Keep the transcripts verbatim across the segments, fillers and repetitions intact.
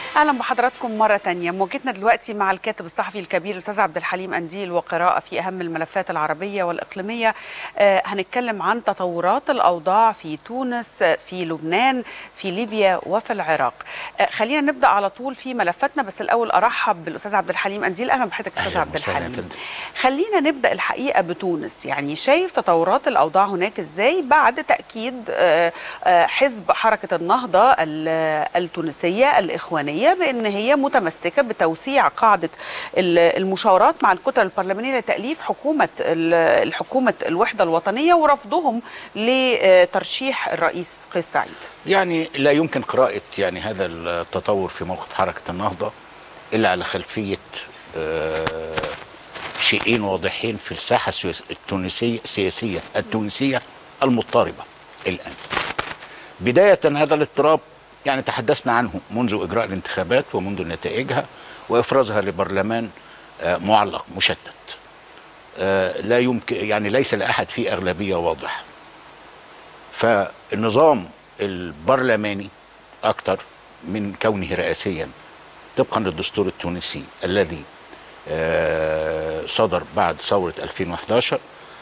اهلا بحضراتكم مره تانية. مواجهتنا دلوقتي مع الكاتب الصحفي الكبير الاستاذ عبد الحليم قنديل وقراءه في اهم الملفات العربيه والاقليميه. آه هنتكلم عن تطورات الاوضاع في تونس، في لبنان، في ليبيا وفي العراق. آه خلينا نبدا على طول في ملفاتنا، بس الاول ارحب بالاستاذ عبد الحليم قنديل. اهلا بحضرتك استاذ عبد الحليم. خلينا نبدا الحقيقه بتونس، يعني شايف تطورات الاوضاع هناك ازاي بعد تاكيد آه آه حزب حركه النهضه التونسيه الاخوانيه بأن هي متمسكة بتوسيع قاعدة المشاورات مع الكتل البرلمانية لتأليف حكومة الحكومة الوحدة الوطنية ورفضهم لترشيح الرئيس قيس سعيد؟ يعني لا يمكن قراءة يعني هذا التطور في موقف حركة النهضة إلا على خلفية شيئين واضحين في الساحة التونسية السياسية التونسية المضطربة الآن. بداية هذا الاضطراب يعني تحدثنا عنه منذ إجراء الانتخابات ومنذ نتائجها وإفرازها لبرلمان معلق مشتت. لا يمكن يعني ليس لأحد فيه أغلبية واضحة. فالنظام البرلماني أكثر من كونه رئاسيا طبقا للدستور التونسي الذي صدر بعد ثورة ألفين وإحدى عشر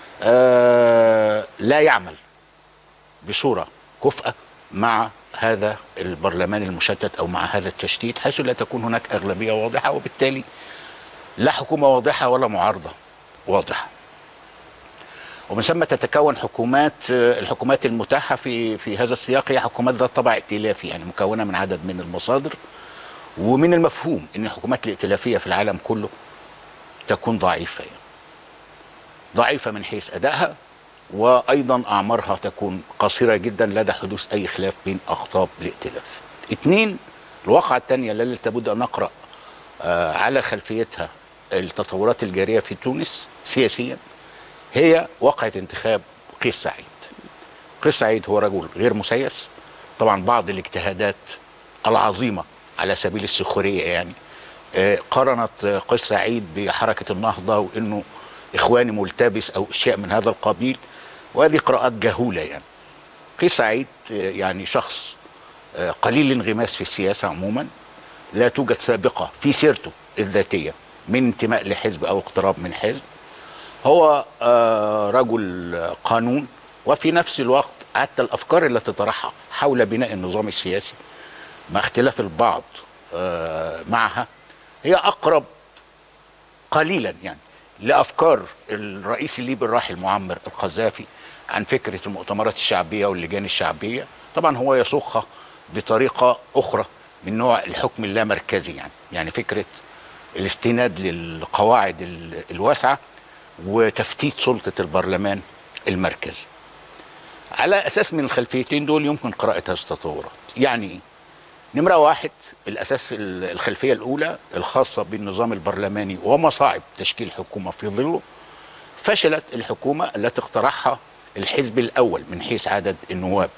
لا يعمل بصورة كفءة مع هذا البرلمان المشتت أو مع هذا التشتيت، حيث لا تكون هناك أغلبية واضحة، وبالتالي لا حكومة واضحة ولا معارضة واضحة. ومن ثم تتكون حكومات، الحكومات المتاحة في في هذا السياق هي حكومات ذات طبع ائتلافي، يعني مكونة من عدد من المصادر، ومن المفهوم أن الحكومات الائتلافية في العالم كله تكون ضعيفة، يعني ضعيفة من حيث أدائها، وأيضا أعمارها تكون قصيرة جدا لدى حدوث أي خلاف بين أقطاب الائتلاف. اثنين، الواقعة الثانية التي لابد أن نقرأ آه على خلفيتها التطورات الجارية في تونس سياسيا هي واقعة انتخاب قيس سعيد. قيس سعيد هو رجل غير مسيس، طبعا بعض الاجتهادات العظيمة على سبيل السخرية يعني آه قارنت قيس سعيد بحركة النهضة وإنه إخواني ملتبس أو أشياء من هذا القبيل، وهذه قراءات جهولة. يعني قيس سعيد يعني شخص قليل الانغماس في السياسة عموما، لا توجد سابقة في سيرته الذاتية من انتماء لحزب أو اقتراب من حزب. هو رجل قانون، وفي نفس الوقت حتى الأفكار التي تطرحها حول بناء النظام السياسي مع اختلاف البعض معها هي أقرب قليلا يعني لأفكار الرئيس الليبي الراحل معمر القذافي عن فكرة المؤتمرات الشعبية واللجان الشعبية. طبعا هو يصوغها بطريقة أخرى من نوع الحكم اللامركزي، يعني يعني فكرة الاستناد للقواعد الواسعة وتفتيت سلطة البرلمان المركزي. على أساس من الخلفيتين دول يمكن قراءة هذه التطورات. يعني نمرة واحد، الأساس الخلفية الأولى الخاصة بالنظام البرلماني ومصاعب تشكيل حكومة في ظله. فشلت الحكومة التي اقترحها الحزب الأول من حيث عدد النواب.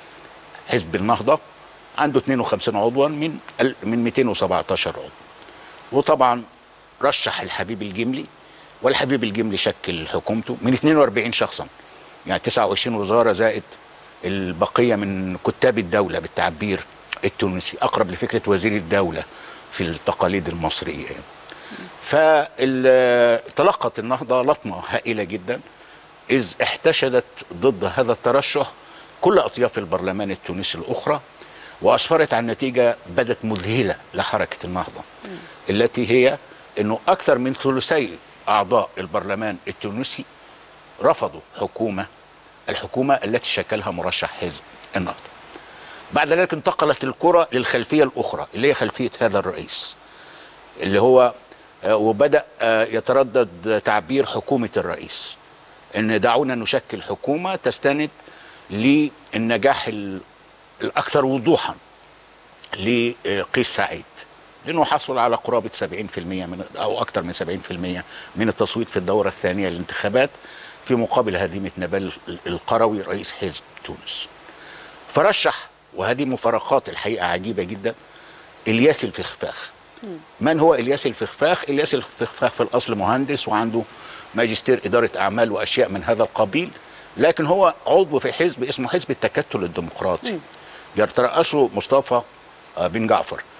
حزب النهضة عنده اثنين وخمسين عضوا من من مئتين وسبعة عشر عضو، وطبعا رشح الحبيب الجملي، والحبيب الجملي شكل حكومته من اثنين وأربعين شخصا، يعني تسعة وعشرين وزارة زائد البقية من كتاب الدولة بالتعبير التونسي، أقرب لفكرة وزير الدولة في التقاليد المصرية. فتلقت النهضة لطمة هائلة جدا إذ احتشدت ضد هذا الترشح كل أطياف البرلمان التونسي الأخرى، وأسفرت عن نتيجة بدت مذهلة لحركة النهضة التي هي أنه أكثر من ثلثي أعضاء البرلمان التونسي رفضوا حكومة الحكومة التي شكلها مرشح حزب النهضة. بعد ذلك انتقلت الكرة للخلفية الأخرى اللي هي خلفية هذا الرئيس، اللي هو وبدأ يتردد تعبير حكومة الرئيس، إن دعونا نشكل حكومة تستند للنجاح الأكثر وضوحا لقيس سعيد، لأنه حصل على قرابة سبعين بالمئة من أو أكثر من سبعين بالمئة من التصويت في الدورة الثانية للانتخابات، في مقابل هزيمة نبال القروي رئيس حزب تونس. فرشح، وهذه مفارقات الحقيقة عجيبة جدا، إلياس الفخفاخ. من هو إلياس الفخفاخ؟ إلياس الفخفاخ في الأصل مهندس وعنده ماجستير إدارة أعمال وأشياء من هذا القبيل، لكن هو عضو في حزب اسمه حزب التكتل الديمقراطي يترأسه مصطفى بن جعفر،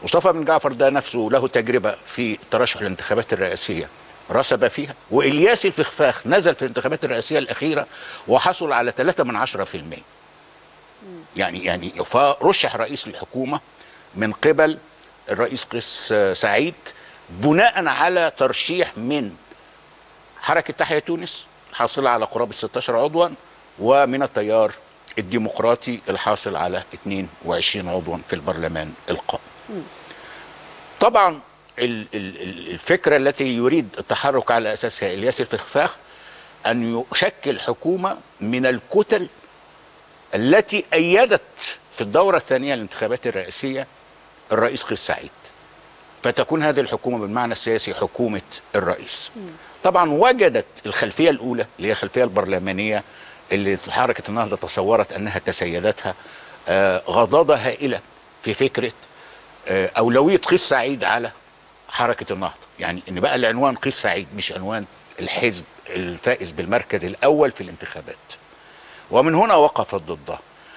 مصطفى بن جعفر ده نفسه له تجربه في الترشح للانتخابات الرئاسيه رسب فيها، والياس الفخفاخ نزل في الانتخابات الرئاسيه الاخيره وحصل على ثلاثة من عشرة في المية. يعني يعني فرشح رئيس الحكومه من قبل الرئيس قيس سعيد بناء على ترشيح من حركه تحيا تونس الحاصله على قرابه ستاشر عضوا، ومن التيار الديمقراطي الحاصل على اثنين وعشرين عضوا في البرلمان القادم. طبعا الفكره التي يريد التحرك على اساسها الياس الفخفاخ ان يشكل حكومه من الكتل التي ايدت في الدوره الثانيه للانتخابات الرئاسيه الرئيس قيس سعيد، فتكون هذه الحكومه بالمعنى السياسي حكومه الرئيس. طبعا وجدت الخلفيه الاولى اللي هي الخلفيه البرلمانيه اللي حركه النهضه تصورت انها تسيدتها آه غضاضه هائله في فكره آه اولويه قيس سعيد على حركه النهضه، يعني ان بقى العنوان قيس سعيد مش عنوان الحزب الفائز بالمركز الاول في الانتخابات، ومن هنا وقفت ضده.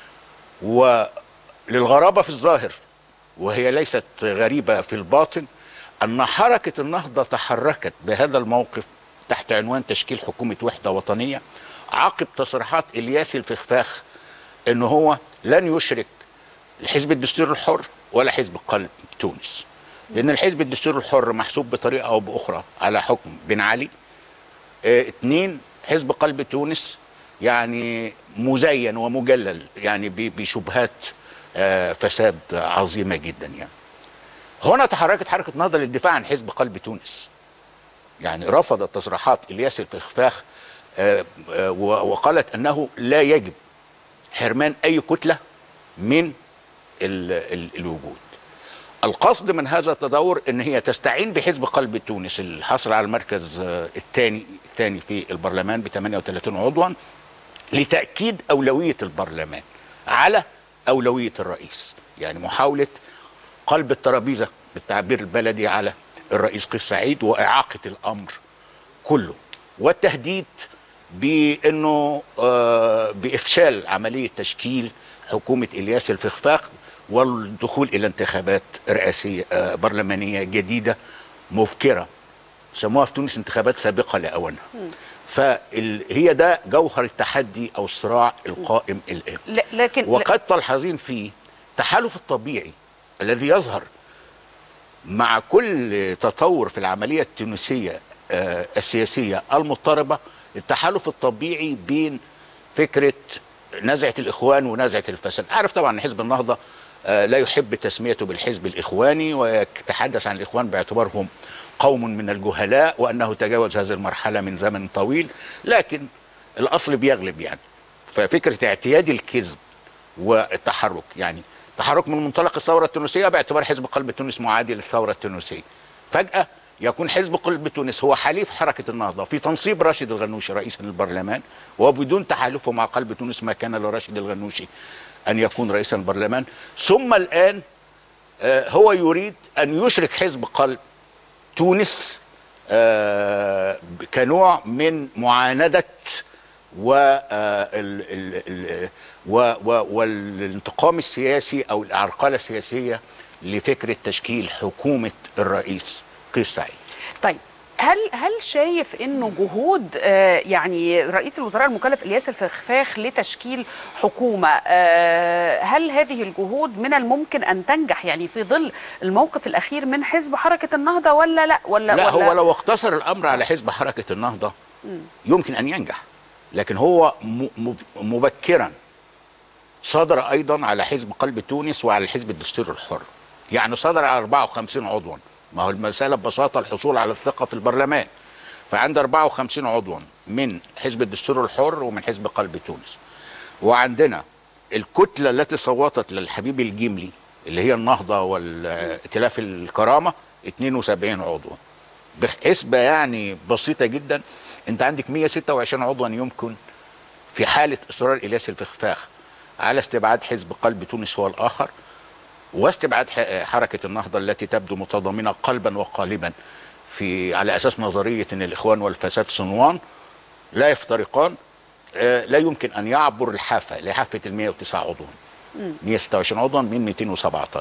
وللغرابه في الظاهر وهي ليست غريبه في الباطن ان حركه النهضه تحركت بهذا الموقف تحت عنوان تشكيل حكومه وحده وطنيه عقب تصريحات الياس الفخفاخ ان هو لن يشرك الحزب الدستوري الحر ولا حزب قلب تونس، لان الحزب الدستوري الحر محسوب بطريقه او باخرى على حكم بن علي. اه اتنين، حزب قلب تونس يعني مزين ومجلل يعني بشبهات اه فساد عظيمه جدا. يعني هنا تحركت حركه النهضه للدفاع عن حزب قلب تونس، يعني رفضت تصريحات الياس الفخفاخ اه اه وقالت انه لا يجب حرمان اي كتله من ال ال الوجود. القصد من هذا التدور ان هي تستعين بحزب قلب تونس اللي حصل على المركز الثاني الثاني في البرلمان ب ثمانية وثلاثين عضوا لتاكيد اولويه البرلمان على اولويه الرئيس، يعني محاوله قلب الترابيزه بالتعبير البلدي على الرئيس قيس سعيد واعاقه الامر كله، والتهديد بانه آه بافشال عمليه تشكيل حكومه الياس الفخفاخ والدخول الى انتخابات رئاسيه آه برلمانيه جديده مبكره، سموها في تونس انتخابات سابقه لاوانها. فهي ده جوهر التحدي او الصراع القائم الان. لكن وقد تلحظين فيه التحالف الطبيعي الذي يظهر مع كل تطور في العمليه التونسيه آه السياسيه المضطربه، التحالف الطبيعي بين فكره نزعه الاخوان ونزعه الفساد. عارف طبعا ان حزب النهضه آه لا يحب تسميته بالحزب الاخواني ويتحدث عن الاخوان باعتبارهم قوم من الجهلاء وانه تجاوز هذه المرحله من زمن طويل، لكن الاصل بيغلب. يعني ففكره اعتياد الكذب والتحرك، يعني تحرك من منطلق الثوره التونسيه باعتبار حزب قلب تونس معادي للثوره التونسيه، فجاه يكون حزب قلب تونس هو حليف حركه النهضه في تنصيب راشد الغنوشي رئيسا للبرلمان، وبدون تحالفه مع قلب تونس ما كان لراشد الغنوشي ان يكون رئيسا للبرلمان. ثم الان آه هو يريد ان يشرك حزب قلب تونس آه كنوع من معانده والانتقام السياسي او العرقله السياسيه لفكره تشكيل حكومه الرئيس قيس سعيد. طيب هل هل شايف انه جهود آه يعني رئيس الوزراء المكلف الياس الفخفاخ لتشكيل حكومه آه هل هذه الجهود من الممكن ان تنجح يعني في ظل الموقف الاخير من حزب حركه النهضه ولا لا ولا لا ولا هو لو اقتصر الامر على حزب حركه النهضه يمكن ان ينجح، لكن هو مبكرا صدر ايضا على حزب قلب تونس وعلى الحزب الدستوري الحر، يعني صدر على أربعة وخمسين عضوا. ما هو المسألة ببساطة الحصول على الثقة في البرلمان، فعند أربعة وخمسين عضوا من حزب الدستور الحر ومن حزب قلب تونس، وعندنا الكتلة التي صوتت للحبيب الجملي اللي هي النهضة والائتلاف الكرامة اثنين وسبعين عضوا، بحسبة يعني بسيطة جدا انت عندك مئة وستة وعشرين عضوا يمكن في حالة إصرار الياس الفخفاخ على استبعاد حزب قلب تونس هو الآخر واستبعاد حركة النهضة التي تبدو متضامنة قلبا وقالبا في على أساس نظرية أن الإخوان والفساد صنوان لا يفترقان. آه لا يمكن أن يعبر الحافة لحافة ال مئة وتسعة عضوا، مئة وستة وعشرين عضوا من مئتين وسبعة عشر،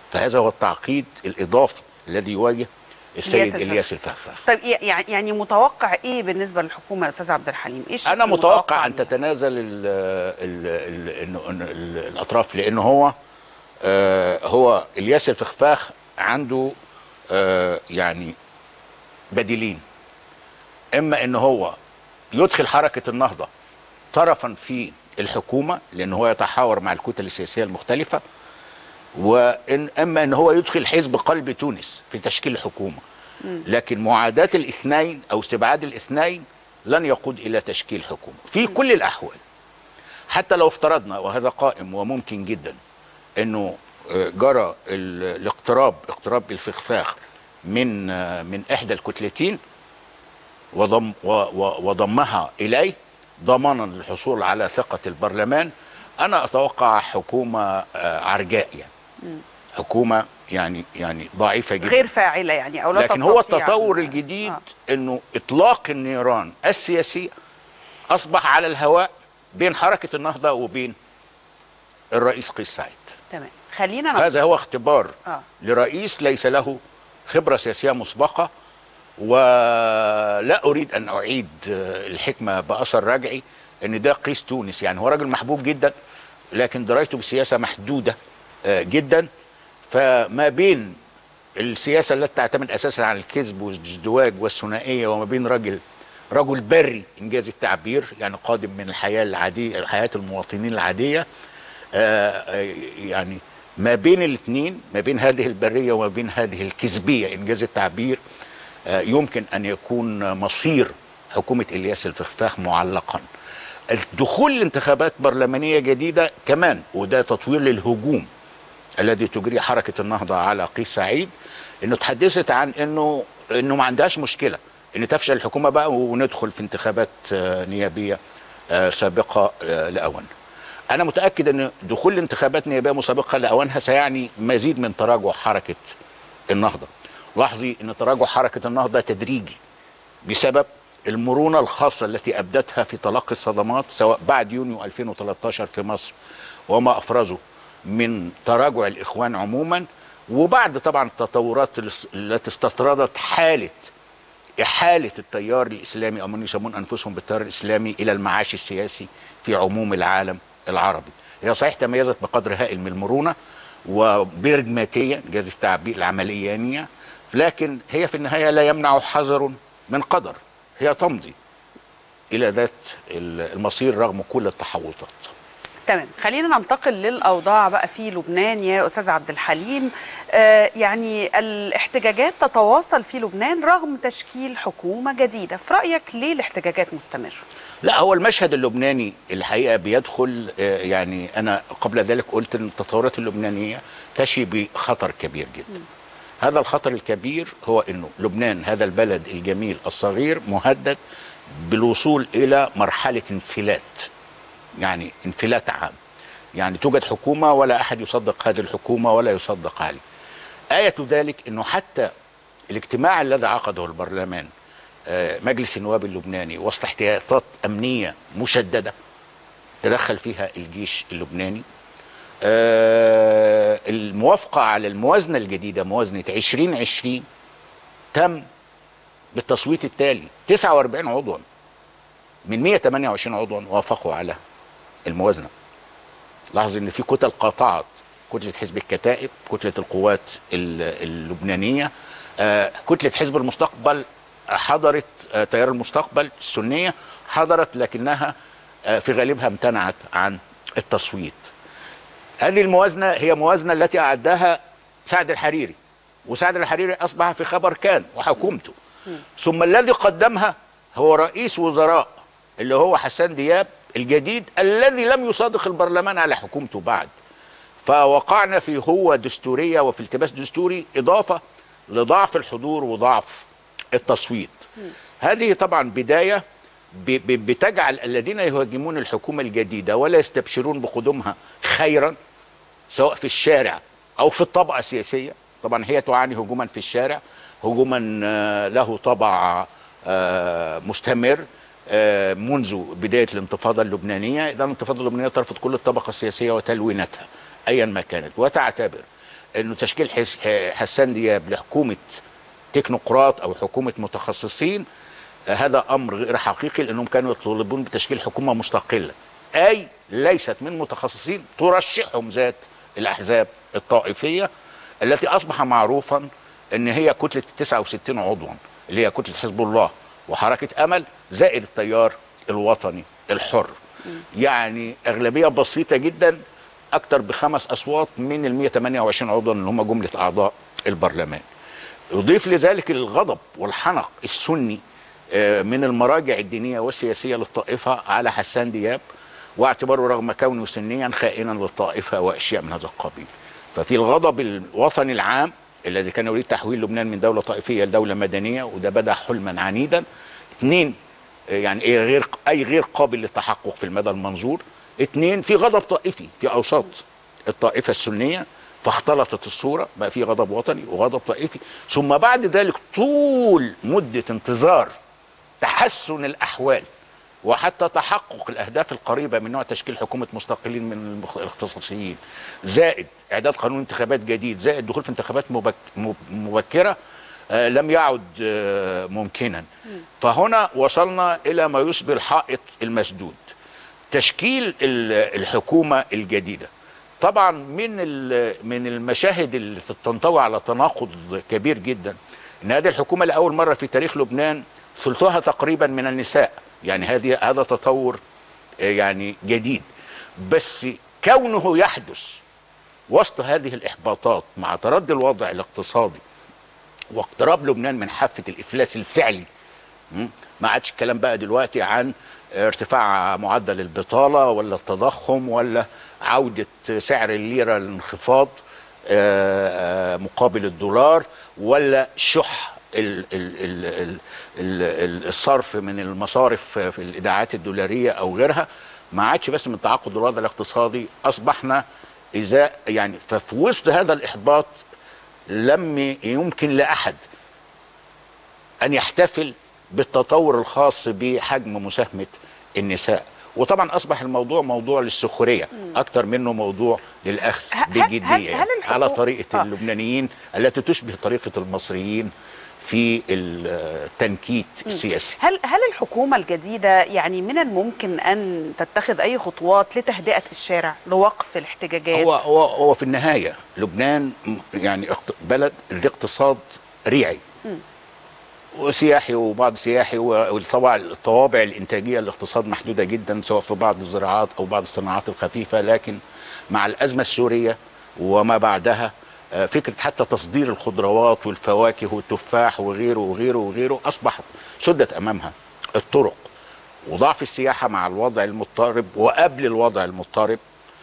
فهذا هو التعقيد الاضافي الذي يواجه السيد الياس الفخفاخ. طيب يعني يعني متوقع ايه بالنسبه للحكومه يا استاذ عبد الحليم؟ ايه انا متوقع ان تتنازل ال ال ال ال ال الاطراف، لان هو آه هو الياس الفخفاخ عنده آه يعني بديلين. اما ان هو يدخل حركه النهضه طرفا في الحكومه لان هو يتحاور مع الكتل السياسيه المختلفه، وان اما ان هو يدخل حزب قلب تونس في تشكيل الحكومه. لكن معاداه الاثنين او استبعاد الاثنين لن يقود الى تشكيل حكومه في كل الاحوال. حتى لو افترضنا، وهذا قائم وممكن جدا، انه جرى الاقتراب اقتراب الفخفاخ من من احدى الكتلتين وضم وضمها اليه ضمانا للحصول على ثقه البرلمان، انا اتوقع حكومه عرجاء، يعني حكومه يعني يعني ضعيفه جدا غير فاعله يعني، او لا لكن هو التطور الجديد آه. انه اطلاق النيران السياسيه اصبح على الهواء بين حركه النهضه وبين الرئيس قيس سعيد. تمام، خلينا نطلع. هذا هو اختبار آه. لرئيس ليس له خبره سياسيه مسبقه، ولا اريد ان اعيد الحكمه باثر رجعي ان ده قيس تونس. يعني هو راجل محبوب جدا لكن درايته بالسياسه محدوده جدا، فما بين السياسه التي تعتمد اساسا على الكذب والازدواج والثنائيه وما بين راجل رجل بري انجاز التعبير، يعني قادم من الحياه العاديه، حياه المواطنين العاديه، يعني ما بين الاثنين، ما بين هذه البريه وما بين هذه الكذبيه انجاز التعبير، يمكن ان يكون مصير حكومه الياس الفخفاخ معلقا. الدخول لانتخابات برلمانيه جديده كمان، وده تطوير للهجوم الذي تجريه حركه النهضه على قيس سعيد، انه تحدثت عن انه انه ما عندهاش مشكله ان تفشل الحكومه بقى وندخل في انتخابات نيابيه سابقه لاوانها. انا متاكد ان دخول انتخابات نيابيه مسابقه لاوانها سيعني مزيد من تراجع حركه النهضه. لاحظي ان تراجع حركه النهضه تدريجي بسبب المرونه الخاصه التي ابدتها في تلقي الصدمات سواء بعد يونيو ألفين وثلاثة عشر في مصر وما افرزه من تراجع الاخوان عموما، وبعد طبعا التطورات التي استطردت حاله احاله التيار الاسلامي او من يسمون انفسهم بالتيار الاسلامي الى المعاش السياسي في عموم العالم العربي. هي صحيح تميزت بقدر هائل من المرونه وبرجماتيه انجاز التعبير العمليانيه، لكن هي في النهايه لا يمنع حذر من قدر، هي تمضي الى ذات المصير رغم كل التحوطات. تمام، خلينا ننتقل للاوضاع بقى في لبنان يا استاذ عبد الحليم. آه يعني الاحتجاجات تتواصل في لبنان رغم تشكيل حكومه جديده، في رايك ليه الاحتجاجات مستمره؟ لا، هو المشهد اللبناني الحقيقه بيدخل آه يعني انا قبل ذلك قلت ان التطورات اللبنانيه تشي بخطر كبير جدا. م. هذا الخطر الكبير هو انه لبنان هذا البلد الجميل الصغير مهدد بالوصول الى مرحله انفلات، يعني انفلات عام. يعني توجد حكومه ولا احد يصدق هذه الحكومه ولا يصدق عليه. آية ذلك انه حتى الاجتماع الذي عقده البرلمان مجلس النواب اللبناني وسط احتياطات امنيه مشدده تدخل فيها الجيش اللبناني، الموافقه على الموازنه الجديده موازنه عشرين عشرين تم بالتصويت التالي، تسعة وأربعين عضوا من مئة وثمانية وعشرين عضوا وافقوا على الموازنه. لاحظ ان في كتل قاطعت، كتله حزب الكتائب، كتله القوات اللبنانيه، كتله حزب المستقبل حضرت، تيار المستقبل السنيه حضرت لكنها في غالبها امتنعت عن التصويت. هذه الموازنه هي موازنه التي اعدها سعد الحريري، وسعد الحريري اصبح في خبر كان وحكومته، ثم الذي قدمها هو رئيس وزراء اللي هو حسان دياب الجديد الذي لم يصادق البرلمان على حكومته بعد. فوقعنا في هو دستوريه وفي التباس دستوري اضافه لضعف الحضور وضعف التصويت. م. هذه طبعا بدايه بتجعل الذين يهاجمون الحكومه الجديده ولا يستبشرون بقدومها خيرا سواء في الشارع او في الطبقه السياسيه. طبعا هي تعاني هجوما في الشارع، هجوما له طبع مستمر منذ بدايه الانتفاضه اللبنانيه. اذا الانتفاضه اللبنانيه ترفض كل الطبقه السياسيه وتلوينتها ايا ما كانت، وتعتبر انه تشكيل حسان دياب لحكومه تكنوقراط او حكومه متخصصين هذا امر غير حقيقي، لانهم كانوا يطالبون بتشكيل حكومه مستقله، اي ليست من متخصصين ترشحهم ذات الاحزاب الطائفيه التي اصبح معروفا ان هي كتله تسعة وستين عضوا، اللي هي كتله حزب الله وحركه امل زائد التيار الوطني الحر. م. يعني اغلبيه بسيطه جدا، اكثر بخمس اصوات من ال مئة وثمانية وعشرين عضوا اللي هم جمله اعضاء البرلمان. يضيف لذلك الغضب والحنق السني من المراجع الدينيه والسياسيه للطائفه على حسان دياب، واعتباره رغم كونه سنيا خائنا للطائفه واشياء من هذا القبيل. ففي الغضب الوطني العام الذي كان يريد تحويل لبنان من دوله طائفيه لدوله مدنيه، وده بدا حلما عنيدا. اثنين، يعني ايه غير اي غير قابل للتحقق في المدى المنظور. اثنين، في غضب طائفي في اوساط الطائفه السنيه، فاختلطت الصوره، بقى في غضب وطني وغضب طائفي. ثم بعد ذلك طول مده انتظار تحسن الاحوال وحتى تحقق الاهداف القريبه من نوع تشكيل حكومه مستقلين من الاختصاصيين، زائد اعداد قانون انتخابات جديد، زائد دخول في انتخابات مبك مبكره، آه لم يعد آه ممكنا. فهنا وصلنا الى ما يشبه الحائط المسدود. تشكيل الحكومه الجديده طبعا من من المشاهد اللي تنطوي على تناقض كبير جدا، ان هذه الحكومه لاول مره في تاريخ لبنان ثلثها تقريبا من النساء، يعني هذه هذا تطور يعني جديد. بس كونه يحدث وسط هذه الاحباطات مع تردي الوضع الاقتصادي واقتراب لبنان من حافه الافلاس الفعلي، ما عادش الكلام بقى دلوقتي عن ارتفاع معدل البطاله ولا التضخم ولا عوده سعر الليره للانخفاض مقابل الدولار ولا شح ال ال ال ال ال الصرف من المصارف في الايداعات الدولاريه او غيرها. ما عادش بس من تعقد الوضع الاقتصادي، اصبحنا اذا يعني ففي وسط هذا الاحباط لم يمكن لاحد ان يحتفل بالتطور الخاص بحجم مساهمه النساء. وطبعا اصبح الموضوع موضوع للسخريه اكثر منه موضوع للاخذ بجديه، يعني على طريقه آه. اللبنانيين التي تشبه طريقه المصريين في التنكيت السياسي. هل هل الحكومه الجديده يعني من الممكن ان تتخذ اي خطوات لتهدئه الشارع لوقف الاحتجاجات؟ هو هو هو في النهايه لبنان يعني بلد ذي اقتصاد ريعي م. وسياحي وبعض سياحي، وطبعا الطوابع الانتاجيه للاقتصاد محدوده جدا سواء في بعض الزراعات او بعض الصناعات الخفيفه. لكن مع الازمه السوريه وما بعدها فكره حتى تصدير الخضروات والفواكه والتفاح وغيره وغيره وغيره اصبحت شدت امامها الطرق. وضعف السياحه مع الوضع المضطرب وقبل الوضع المضطرب،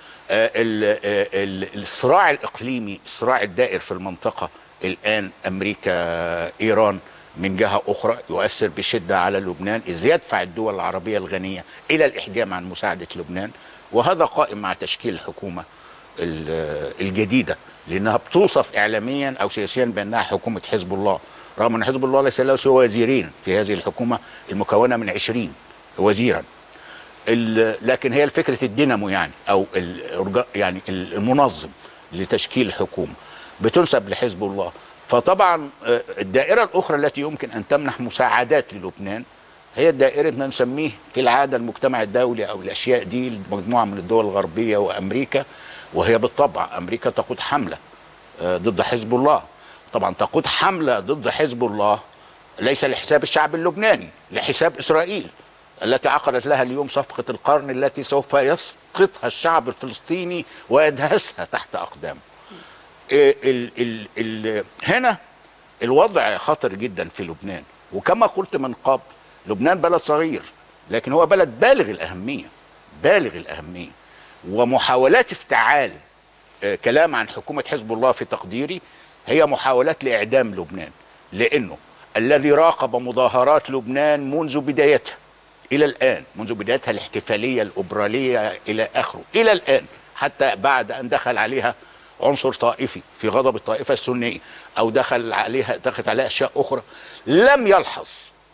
الصراع الاقليمي، الصراع الدائر في المنطقه الان، امريكا ايران من جهه اخرى يؤثر بشده على لبنان، اذ يدفع الدول العربيه الغنيه الى الاحجام عن مساعده لبنان. وهذا قائم مع تشكيل الحكومه الجديده، لانها بتوصف اعلاميا او سياسيا بانها حكومه حزب الله، رغم ان حزب الله ليس له سوى وزيرين في هذه الحكومه المكونه من عشرين وزيرا. لكن هي فكره الدينامو يعني او يعني المنظم لتشكيل الحكومه بتنسب لحزب الله. فطبعا الدائره الاخرى التي يمكن ان تمنح مساعدات للبنان هي دائره ما نسميه في العاده المجتمع الدولي او الاشياء دي، مجموعه من الدول الغربيه وامريكا. وهي بالطبع امريكا تقود حمله ضد حزب الله، طبعا تقود حمله ضد حزب الله ليس لحساب الشعب اللبناني، لحساب اسرائيل التي عقدت لها اليوم صفقه القرن التي سوف يسقطها الشعب الفلسطيني ويدهسها تحت اقدامه. ال ال ال هنا الوضع خطر جدا في لبنان، وكما قلت من قبل لبنان بلد صغير لكن هو بلد بالغ الاهميه، بالغ الاهميه. ومحاولات افتعال كلام عن حكومه حزب الله في تقديري هي محاولات لاعدام لبنان، لانه الذي راقب مظاهرات لبنان منذ بدايتها الى الان، منذ بدايتها الاحتفاليه الاوبراليه الى اخره الى الان، حتى بعد ان دخل عليها عنصر طائفي في غضب الطائفه السنيه او دخل عليها دخلت عليها اشياء اخرى، لم يلحظ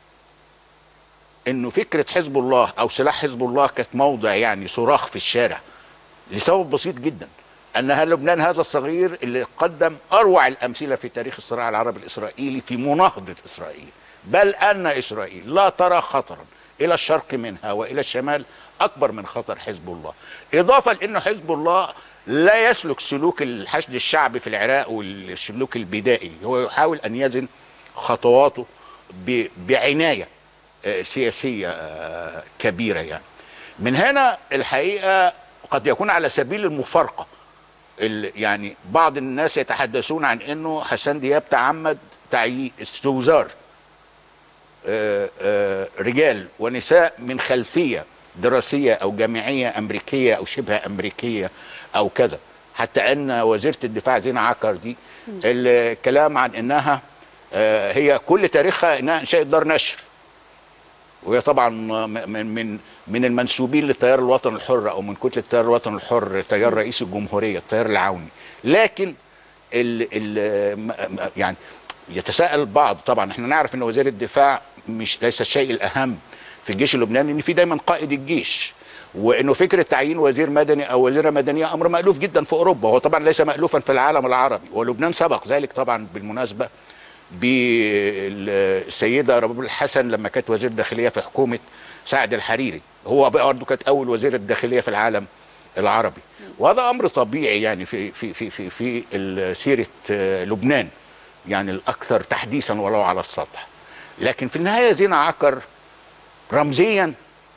انه فكره حزب الله او سلاح حزب الله كانت موضع يعني صراخ في الشارع لسبب بسيط جدا، أن لبنان هذا الصغير اللي قدم أروع الأمثلة في تاريخ الصراع العربي الإسرائيلي في مناهضة إسرائيل، بل أن إسرائيل لا ترى خطرا إلى الشرق منها وإلى الشمال أكبر من خطر حزب الله، إضافة لأن حزب الله لا يسلك سلوك الحشد الشعبي في العراق والسلوك البدائي، هو يحاول أن يزن خطواته بعناية سياسية كبيرة. يعني من هنا الحقيقة قد يكون على سبيل المفارقة، يعني بعض الناس يتحدثون عن أنه حسن دياب تعمد تعيين استوزار رجال ونساء من خلفية دراسية أو جامعية أمريكية أو شبه أمريكية أو كذا، حتى أن وزيرة الدفاع زينة عكر دي الكلام عن أنها هي كل تاريخها أنها إنشاء دار نشر، وهي طبعا من من من المنسوبين للتيار الوطني الحر او من كتله التيار الوطني الحر، تيار رئيس الجمهوريه التيار العوني. لكن ال ال يعني يتساءل البعض، طبعا احنا نعرف ان وزير الدفاع مش ليس الشيء الاهم في الجيش اللبناني، ان في دايما قائد الجيش، وانه فكره تعيين وزير مدني او وزيره مدنيه امر مألوف جدا في اوروبا، هو طبعا ليس مألوفا في العالم العربي، ولبنان سبق ذلك طبعا بالمناسبه بالسيده ربيب الحسن لما كانت وزير داخليه في حكومه سعد الحريري، هو برضه كانت اول وزيره داخليه في العالم العربي، وهذا امر طبيعي يعني في في في في في سيره لبنان، يعني الاكثر تحديثا ولو على السطح. لكن في النهايه زينة عكر رمزيا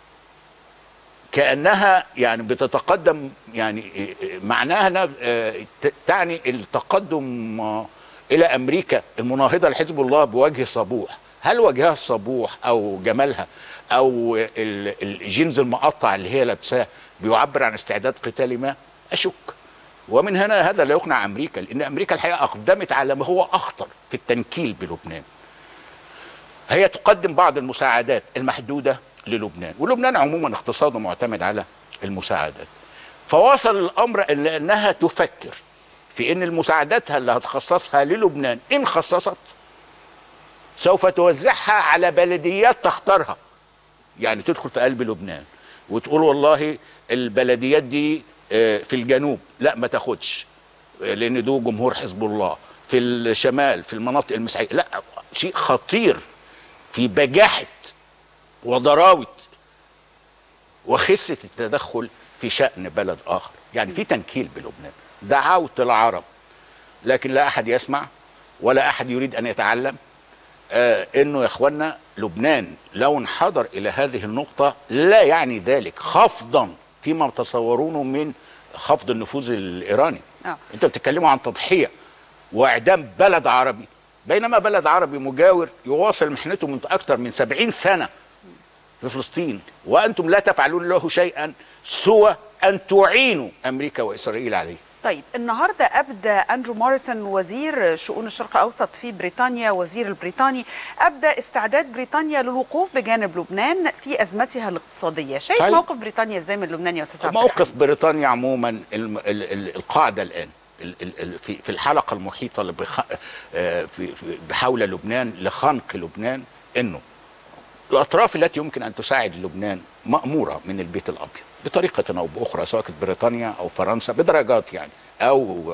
كانها يعني بتتقدم، يعني معناها انها تعني التقدم الى امريكا المناهضه لحزب الله بوجه صبوح. هل وجهها الصبوح او جمالها او الجينز المقطع اللي هي لابساه بيعبر عن استعداد قتالي ما؟ اشك. ومن هنا هذا لا يقنع امريكا، لان امريكا الحقيقه اقدمت على ما هو اخطر في التنكيل بلبنان. هي تقدم بعض المساعدات المحدوده للبنان، ولبنان عموما اقتصاده معتمد على المساعدات. فوصل الامر الى انها تفكر في ان المساعدات اللي هتخصصها للبنان ان خصصت سوف توزعها على بلديات تختارها، يعني تدخل في قلب لبنان وتقول والله البلديات دي في الجنوب لا ما تاخدش لان دول جمهور حزب الله، في الشمال في المناطق المسيحيه لا. شيء خطير في بجاحه وضراوه وخسه التدخل في شأن بلد اخر، يعني في تنكيل بلبنان. دعوت العرب لكن لا احد يسمع ولا احد يريد ان يتعلم آه انه يا اخوانا لبنان لو انحدر الى هذه النقطه لا يعني ذلك خفضا فيما تصورونه من خفض النفوذ الايراني. آه. انتوا بتتكلموا عن تضحيه واعدام بلد عربي، بينما بلد عربي مجاور يواصل محنته من اكثر من سبعين سنه في فلسطين، وانتم لا تفعلون له شيئا سوى ان تعينوا امريكا واسرائيل عليه. طيب النهارده ابدى اندرو موريسون وزير شؤون الشرق الاوسط في بريطانيا، وزير البريطاني، ابدى استعداد بريطانيا للوقوف بجانب لبنان في ازمتها الاقتصاديه. شايف صحيح. موقف بريطانيا ازاي من لبنان يا استاذ عبد الحليم؟ موقف بريطانيا عموما القاعده الان في في الحلقه المحيطه اللي بحول لبنان لخنق لبنان انه الاطراف التي يمكن ان تساعد لبنان ماموره من البيت الابيض بطريقه او باخرى، سواء كانت بريطانيا او فرنسا بدرجات يعني، او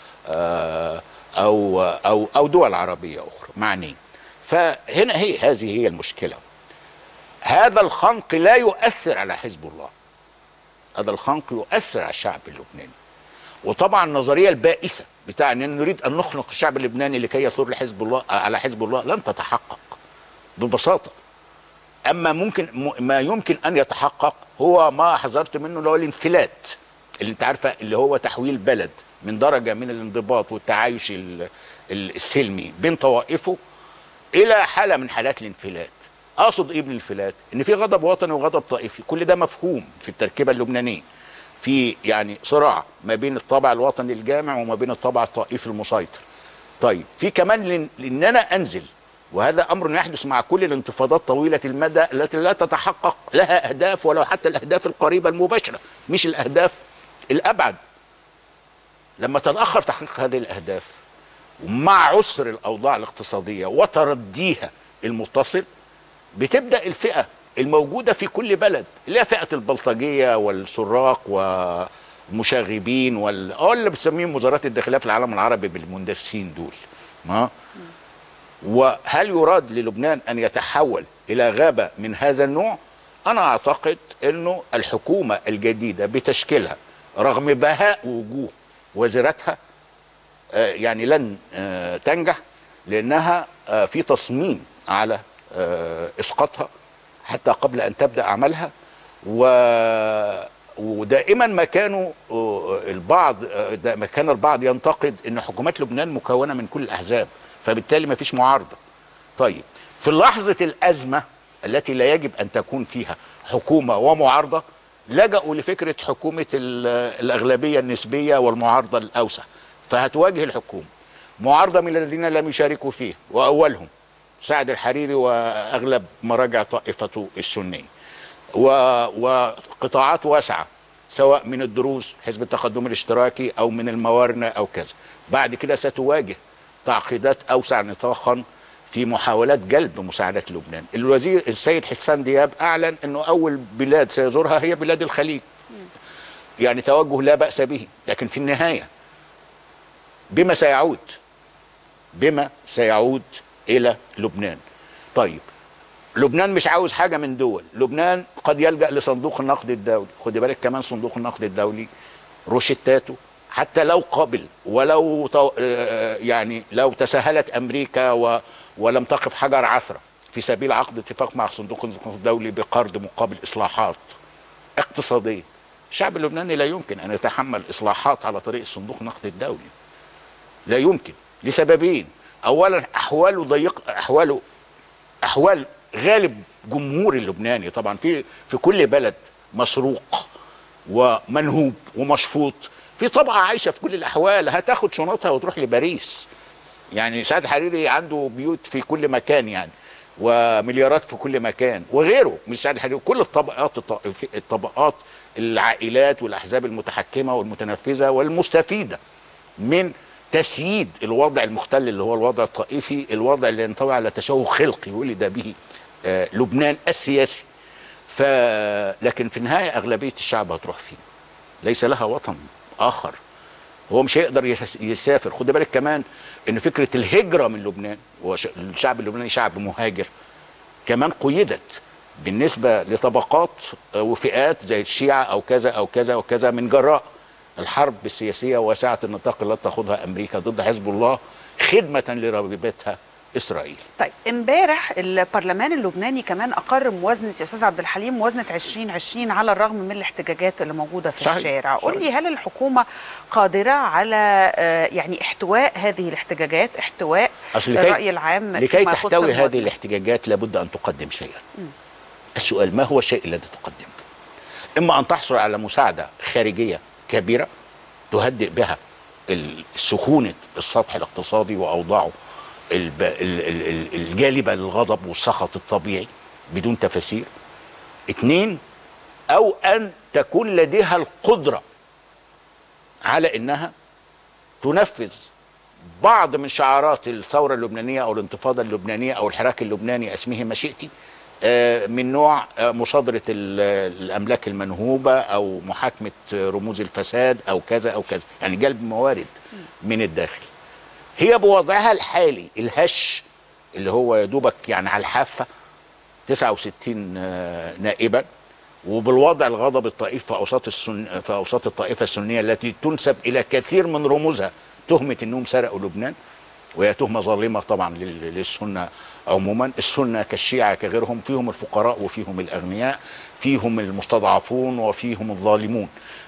او او او دول عربيه اخرى معنيه. فهنا هي هذه هي المشكله. هذا الخنق لا يؤثر على حزب الله، هذا الخنق يؤثر على الشعب اللبناني. وطبعا النظريه البائسه بتاع ان نريد ان نخنق الشعب اللبناني لكي يثور لحزب الله على حزب الله لن تتحقق ببساطه. اما ممكن ما يمكن ان يتحقق هو ما حذرت منه اللي هو الانفلات، اللي انت عارفه اللي هو تحويل بلد من درجه من الانضباط والتعايش السلمي بين طوائفه الى حاله من حالات الانفلات. اقصد ايه بالانفلات؟ ان في غضب وطني وغضب طائفي، كل ده مفهوم في التركيبه اللبنانيه، في يعني صراع ما بين الطابع الوطني الجامع وما بين الطابع الطائفي المسيطر. طيب في كمان لان انا انزل، وهذا امر يحدث مع كل الانتفاضات طويله المدى التي لا تتحقق لها اهداف ولو حتى الاهداف القريبه المباشره مش الاهداف الابعد. لما تتاخر تحقيق هذه الاهداف مع عسر الاوضاع الاقتصاديه وترديها المتصل، بتبدا الفئه الموجوده في كل بلد اللي هي فئه البلطجيه والسراق و... المشاغبين وال اه اللي بتسميهم وزارات الداخليه في العالم العربي بالمندسين دول. ما وهل يراد للبنان ان يتحول الى غابه من هذا النوع؟ انا اعتقد انه الحكومه الجديده بتشكيلها رغم بهاء وجوه وزيرتها آه يعني لن آه تنجح، لانها آه في تصميم على آه اسقاطها حتى قبل ان تبدا عملها. و ودائما ما كانوا البعض ما كان البعض ينتقد ان حكومات لبنان مكونه من كل الاحزاب، فبالتالي ما فيش معارضه. طيب في لحظه الازمه التي لا يجب ان تكون فيها حكومه ومعارضه، لجأوا لفكره حكومه الاغلبيه النسبيه والمعارضه الاوسع، فهتواجه الحكومه معارضه من الذين لم يشاركوا فيه، واولهم سعد الحريري واغلب مراجع طائفته السنيه، وقطاعات واسعه سواء من الدروز حزب التقدم الاشتراكي او من الموارنه او كذا. بعد كده ستواجه تعقيدات اوسع نطاقا في محاولات جلب مساعدات لبنان. الوزير السيد حسان دياب اعلن انه اول بلاد سيزورها هي بلاد الخليج، يعني توجه لا باس به، لكن في النهايه بما سيعود بما سيعود الى لبنان. طيب لبنان مش عاوز حاجه من دول، لبنان قد يلجأ لصندوق النقد الدولي. خدي بالك كمان صندوق النقد الدولي روشتاته حتى لو قبل ولو يعني لو تساهلت امريكا و ولم تقف حجر عثره في سبيل عقد اتفاق مع صندوق النقد الدولي بقرض مقابل اصلاحات اقتصاديه، الشعب اللبناني لا يمكن ان يتحمل اصلاحات على طريق صندوق النقد الدولي، لا يمكن لسببين. اولا احواله ضيق، احواله احوال غالب جمهور اللبناني طبعا في في كل بلد مسروق ومنهوب ومشفوط، في طبقه عايشه في كل الاحوال هتاخد شنطها وتروح لباريس. يعني سعد الحريري عنده بيوت في كل مكان يعني، ومليارات في كل مكان، وغيره مش سعد الحريري، كل الطبقات الطبقات العائلات والاحزاب المتحكمه والمتنفذه والمستفيده من تسييد الوضع المختل اللي هو الوضع الطائفي، الوضع اللي ينطوي على تشوه خلقي ولد به آه لبنان السياسي. ف لكن في النهايه اغلبيه الشعب هتروح فيه، ليس لها وطن اخر، هو مش هيقدر يسافر. خد بالك كمان ان فكره الهجره من لبنان، والشعب اللبناني شعب مهاجر، كمان قيدت بالنسبه لطبقات وفئات زي الشيعه او كذا او كذا وكذا من جراء الحرب السياسيه واسعه النطاق التي تخوضها امريكا ضد حزب الله خدمه لرغبتها اسرائيل. طيب امبارح البرلمان اللبناني كمان اقر موازنه يا استاذ عبد الحليم، موازنه عشرين عشرين على الرغم من الاحتجاجات اللي موجوده في صحيح. الشارع. قول لي هل الحكومه قادره على يعني احتواء هذه الاحتجاجات، احتواء الراي العام لكي تحتوي هذه الاحتجاجات لابد ان تقدم شيئا. م. السؤال ما هو الشيء الذي تقدمه؟ اما ان تحصل على مساعده خارجيه كبيره تهدئ بها سخونه السطح الاقتصادي واوضاعه الجالبه للغضب والسخط الطبيعي بدون تفاسير. اثنين، او ان تكون لديها القدره على انها تنفذ بعض من شعارات الثوره اللبنانيه او الانتفاضه اللبنانيه او الحراك اللبناني اسمه ما شئتي، من نوع مصادره الاملاك المنهوبه او محاكمه رموز الفساد او كذا او كذا، يعني جلب موارد من الداخل. هي بوضعها الحالي الهش اللي هو يا دوبك يعني على الحافه تسعة وستين نائبا، وبالوضع الغضب الطائف في اوساط السن في اوساط الطائفه السنيه التي تنسب الى كثير من رموزها تهمه انهم سرقوا لبنان، وهي تهمه ظالمه طبعا للسنه عموما. السنه كالشيعه كغيرهم فيهم الفقراء وفيهم الاغنياء، فيهم المستضعفون وفيهم الظالمون.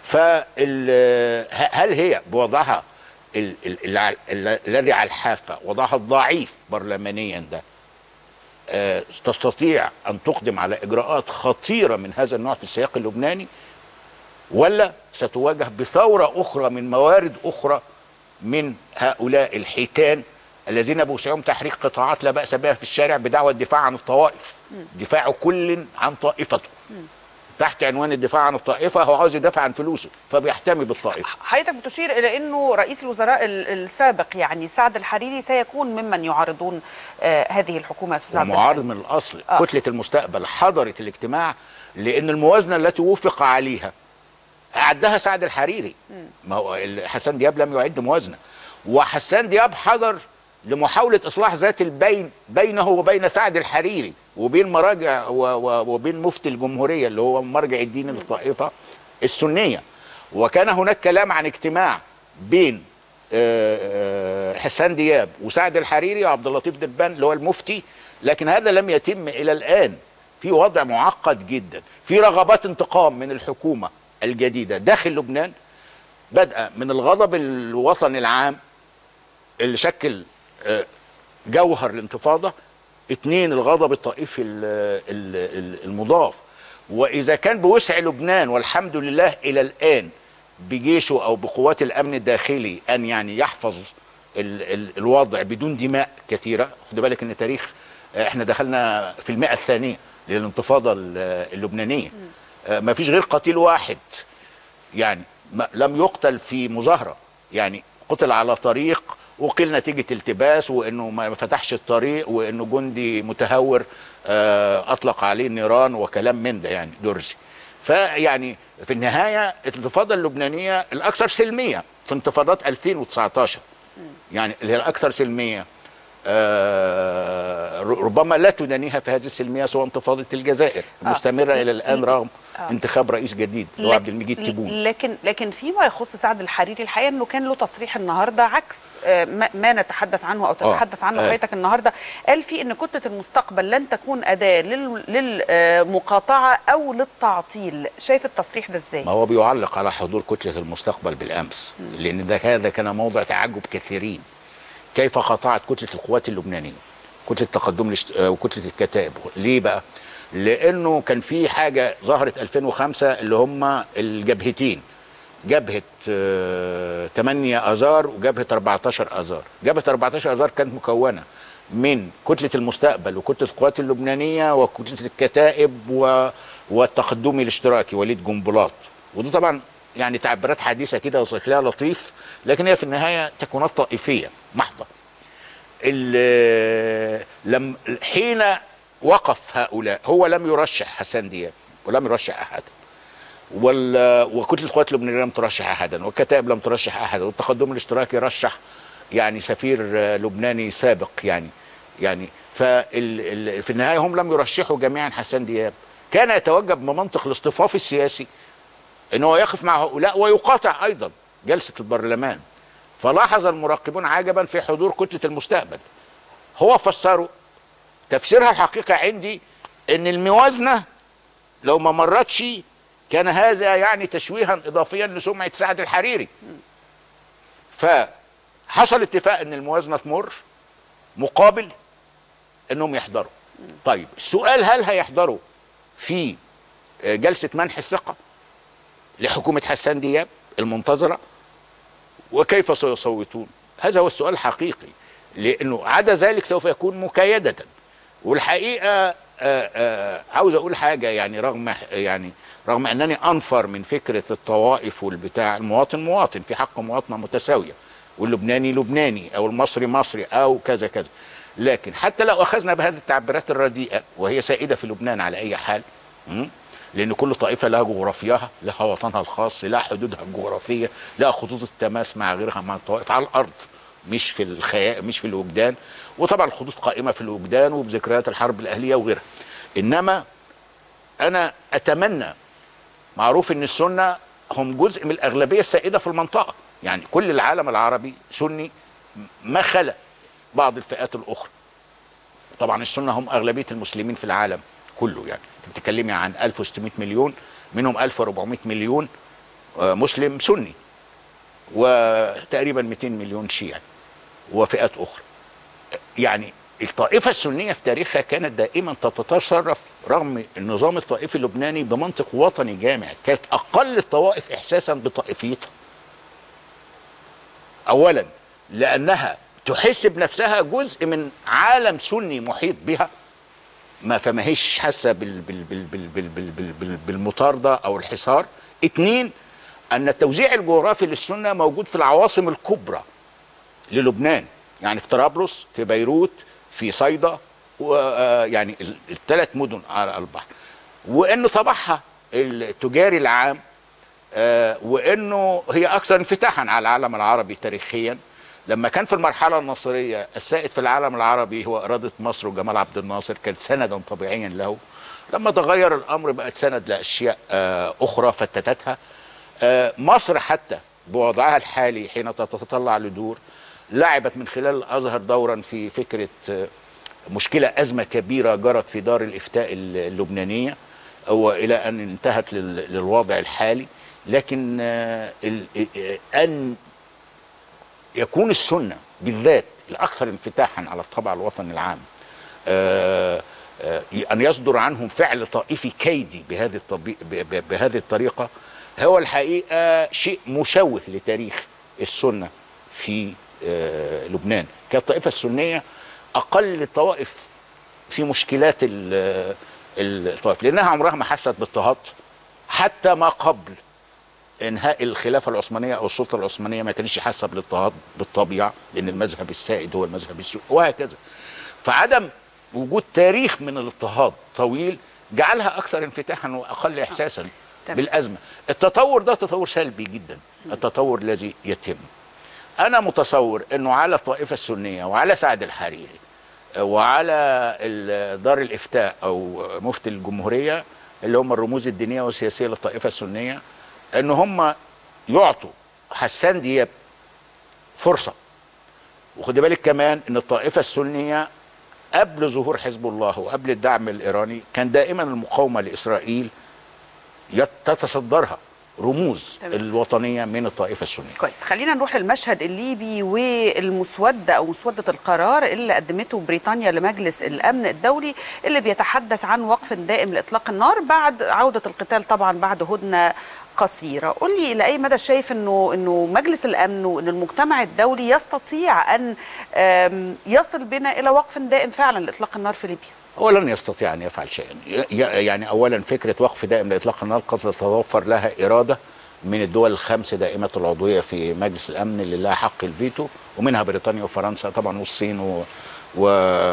فهل هي بوضعها الذي على الحافه وضعها الضعيف برلمانيا ده أه تستطيع ان تقدم على اجراءات خطيره من هذا النوع في السياق اللبناني، ولا ستواجه بثوره اخرى من موارد اخرى من هؤلاء الحيتان الذين بوسعهم تحريك قطاعات لا باس بها في الشارع بدعوى الدفاع عن الطوائف، دفاع كل عن طائفته تحت عنوان الدفاع عن الطائفه، هو عاوز يدافع عن فلوسه فبيحتمي بالطائفه. حضرتك بتشير الى انه رئيس الوزراء السابق يعني سعد الحريري سيكون ممن يعارضون آه هذه الحكومه. استاذ عبد الحليم معارض من الاصل. آه. كتله المستقبل حضرت الاجتماع لان الموازنه التي وفق عليها أعدها سعد الحريري. ما هو حسان دياب لم يعد موازنة، وحسان دياب حضر لمحاولة إصلاح ذات البين بينه وبين سعد الحريري وبين مراجع وبين مفتي الجمهورية اللي هو مرجع الدين للطائفة السنية. وكان هناك كلام عن اجتماع بين حسان دياب وسعد الحريري وعبد اللطيف دبان اللي هو المفتي، لكن هذا لم يتم إلى الآن. في وضع معقد جدا، في رغبات انتقام من الحكومة الجديدة داخل لبنان، بدأ من الغضب الوطني العام اللي شكل جوهر الانتفاضة، اتنين الغضب الطائفي المضاف. وإذا كان بوسع لبنان والحمد لله إلى الآن بجيشه أو بقوات الأمن الداخلي أن يعني يحفظ ال ال الوضع بدون دماء كثيرة. خد بالك أن تاريخ احنا دخلنا في المئة الثانية للانتفاضة اللبنانية، ما فيش غير قتيل واحد يعني لم يقتل في مظاهرة، يعني قتل على طريق وقيل نتيجة التباس وانه ما فتحش الطريق وانه جندي متهور اطلق عليه النيران وكلام من ده يعني درسي. فيعني في النهاية الانتفاضة اللبنانية الاكثر سلمية في انتفاضات ألفين وتسعتاشر، يعني اللي هي الاكثر سلمية آه ربما لا تدانيها في هذه السلميه سوى انتفاضه الجزائر المستمره آه. الى الان رغم آه. انتخاب رئيس جديد اللي هو عبد المجيد تبون. لكن لكن فيما يخص سعد الحريري الحقيقه انه كان له تصريح النهارده عكس آه ما نتحدث عنه او تتحدث عنه حضرتك آه. النهارده قال فيه ان كتله المستقبل لن تكون اداه للمقاطعه او للتعطيل. شايف التصريح ده ازاي؟ ما هو بيعلق على حضور كتله المستقبل بالامس، م. لان ده هذا كان موضع تعجب كثيرين. كيف قاطعت كتلة القوات اللبنانية كتلة التقدم وكتلة الكتائب؟ ليه بقى؟ لأنه كان في حاجة ظهرت ألفين وخمسة اللي هم الجبهتين، جبهة ثمانية آذار وجبهة أربعتاشر آذار. جبهة أربعتاشر آذار كانت مكونة من كتلة المستقبل وكتلة القوات اللبنانية وكتلة الكتائب والتقدمي الاشتراكي وليد جنبلاط. ودي طبعا يعني تعبيرات حديثة كده وشكلها لطيف، لكن هي في النهاية تكونات طائفية محضة. لم حين وقف هؤلاء هو لم يرشح حسان دياب ولم يرشح أحدا، وكتلة القوات اللبنانية لم ترشح أحدا، والكتائب لم ترشح أحدا، والتقدم الاشتراكي رشح يعني سفير لبناني سابق يعني يعني ففي النهاية هم لم يرشحوا جميعا حسان دياب. كان يتوجب بمنطق الاصطفاف السياسي ان هو يقف مع هؤلاء ويقاطع ايضا جلسه البرلمان. فلاحظ المراقبون عجبا في حضور كتله المستقبل. هو فسره تفسيرها الحقيقه عندي ان الموازنه لو ما مرتش كان هذا يعني تشويها اضافيا لسمعه سعد الحريري. فحصل اتفاق ان الموازنه تمر مقابل انهم يحضروا. طيب السؤال، هل هيحضروا في جلسه منح الثقه لحكومة حسان دياب المنتظرة؟ وكيف سيصوتون؟ هذا هو السؤال الحقيقي، لأنه عدا ذلك سوف يكون مكايدة. والحقيقة آآ آآ عاوز أقول حاجة، يعني رغم يعني رغم أنني أنفر من فكرة الطوائف والبتاع، المواطن مواطن في حق مواطنة متساوية، واللبناني لبناني أو المصري مصري أو كذا كذا. لكن حتى لو أخذنا بهذه التعبيرات الرديئة وهي سائدة في لبنان على أي حال، لأن كل طائفة لها جغرافياها، لها وطنها الخاص، لها حدودها الجغرافية، لها خطوط التماس مع غيرها مع الطوائف على الأرض، مش في الخيال مش في الوجدان. وطبعا الخطوط قائمة في الوجدان وبذكريات الحرب الأهلية وغيرها. إنما أنا أتمنى، معروف إن السنة هم جزء من الأغلبية السائدة في المنطقة، يعني كل العالم العربي سني ما خلا بعض الفئات الأخرى. طبعا السنة هم أغلبية المسلمين في العالم كله، يعني بتتكلمي عن ألف وستمائة مليون، منهم ألف وأربعمائة مليون مسلم سني، وتقريبا مئتين مليون شيعي وفئات أخرى. يعني الطائفة السنية في تاريخها كانت دائما تتصرف رغم النظام الطائفي اللبناني بمنطق وطني جامع. كانت أقل الطوائف إحساسا بطائفيتها، أولا لأنها تحس بنفسها جزء من عالم سني محيط بها، ما فماهيش حاسه بال بال بال بال بال بال بال بال بالمطارده او الحصار. اتنين، ان التوزيع الجغرافي للسنه موجود في العواصم الكبرى للبنان، يعني في طرابلس، في بيروت، في صيدا، يعني الثلاث مدن على البحر. وان طبعها التجاري العام آه وانه هي اكثر انفتاحا على العالم العربي تاريخيا. لما كان في المرحله الناصريه السائد في العالم العربي هو اراده مصر وجمال عبد الناصر، كانت سندا طبيعيا له. لما تغير الامر بقت سند لاشياء آه اخرى فتتتها. آه مصر حتى بوضعها الحالي حين تتطلع لدور لعبت من خلال الازهر دورا في فكره آه مشكله ازمه كبيره جرت في دار الافتاء اللبنانيه والى ان انتهت للوضع الحالي. لكن آه ان يكون السنه بالذات الاكثر انفتاحا على الطبع الوطني العام آه آه ان يصدر عنهم فعل طائفي كيدي بهذه بهذه الطريقه هو الحقيقه شيء مشوه لتاريخ السنه في آه لبنان. كانت الطائفه السنيه اقل الطوائف في مشكلات الطوائف لانها عمرها ما حست باضطهاد حتى ما قبل انهاء الخلافه العثمانيه او السلطه العثمانيه ما كانش حاسه بالاضطهاد بالطبيعه لان المذهب السائد هو المذهب السني وهكذا. فعدم وجود تاريخ من الاضطهاد طويل جعلها اكثر انفتاحا واقل احساسا بالازمه. التطور ده تطور سلبي جدا، التطور الذي يتم. انا متصور انه على الطائفه السنيه وعلى سعد الحريري وعلى دار الافتاء او مفتي الجمهوريه اللي هم الرموز الدينيه والسياسيه للطائفه السنيه ان هم يعطوا حسان دياب فرصه. وخد بالك كمان ان الطائفه السنيه قبل ظهور حزب الله وقبل الدعم الايراني كان دائما المقاومه لاسرائيل تتصدرها رموز تمام. الوطنيه من الطائفه السنيه. كويس، خلينا نروح للمشهد الليبي والمسوده او مسوده القرار اللي قدمته بريطانيا لمجلس الامن الدولي اللي بيتحدث عن وقف دائم لاطلاق النار بعد عوده القتال طبعا بعد هدنه قصيره. قول لي الى اي مدى شايف انه انه مجلس الامن وان المجتمع الدولي يستطيع ان يصل بنا الى وقف دائم فعلا لاطلاق النار في ليبيا؟ هو لن يستطيع ان يفعل شيئا. يعني اولا فكره وقف دائم لاطلاق النار قد تتوفر لها اراده من الدول الخمس دائمه العضويه في مجلس الامن اللي لها حق الفيتو ومنها بريطانيا وفرنسا طبعا والصين و... و...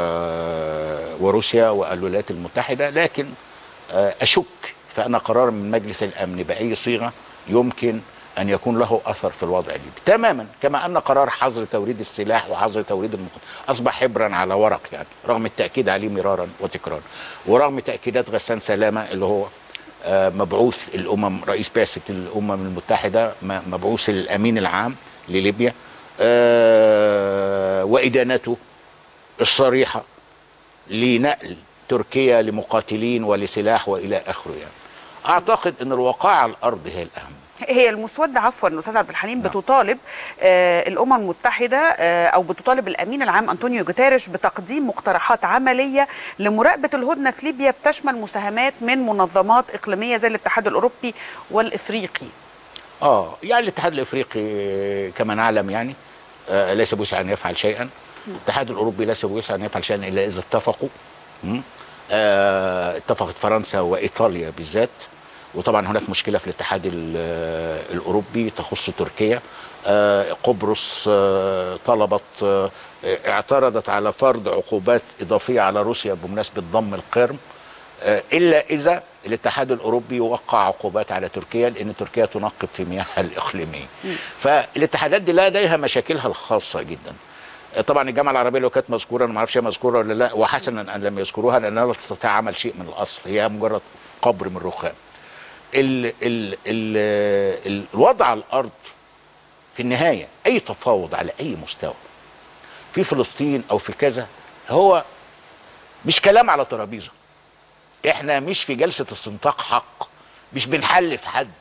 وروسيا والولايات المتحده. لكن اشك فان قرار من مجلس الامن باي صيغه يمكن ان يكون له اثر في الوضع الليبي تماما، كما ان قرار حظر توريد السلاح وحظر توريد المخدرات اصبح حبرا على ورق، يعني رغم التاكيد عليه مرارا وتكرارا ورغم تاكيدات غسان سلامه اللي هو مبعوث الامم رئيس بعثه الامم المتحده مبعوث الامين العام لليبيا وادانته الصريحه لنقل تركيا لمقاتلين ولسلاح والى اخره. يعني اعتقد ان الوقائع على الارض هي الاهم. هي المسودة عفوا استاذ عبد الحليم بتطالب آه الامم المتحده آه او بتطالب الامين العام انطونيو جوتيريش بتقديم مقترحات عمليه لمراقبه الهدنه في ليبيا بتشمل مساهمات من منظمات اقليميه زي الاتحاد الاوروبي والافريقي. اه يعني الاتحاد الافريقي كما نعلم يعني آه ليس بوسع ان يفعل شيئا. الاتحاد الاوروبي ليس بوسع ان يفعل شيئا الا اذا اتفقوا. آه اتفقت فرنسا وايطاليا بالذات. وطبعا هناك مشكله في الاتحاد الاوروبي تخص تركيا. آه قبرص آه طلبت آه اعترضت على فرض عقوبات اضافيه على روسيا بمناسبه ضم القرم آه الا اذا الاتحاد الاوروبي يوقع عقوبات على تركيا لان تركيا تنقب في مياهها الاقليميه. فالاتحادات دي لديها مشاكلها الخاصه جدا. طبعا الجامعه العربيه لو كانت مذكوره انا ما اعرفش هي مذكوره ولا لا، وحسنا ان لم يذكروها لانها لا تستطيع عمل شيء من الاصل، هي مجرد قبر من رخام. ال ال ال الوضع على الارض في النهايه اي تفاوض على اي مستوى في فلسطين او في كذا هو مش كلام على ترابيزه. احنا مش في جلسه استنطاق حق، مش بنحلف حد.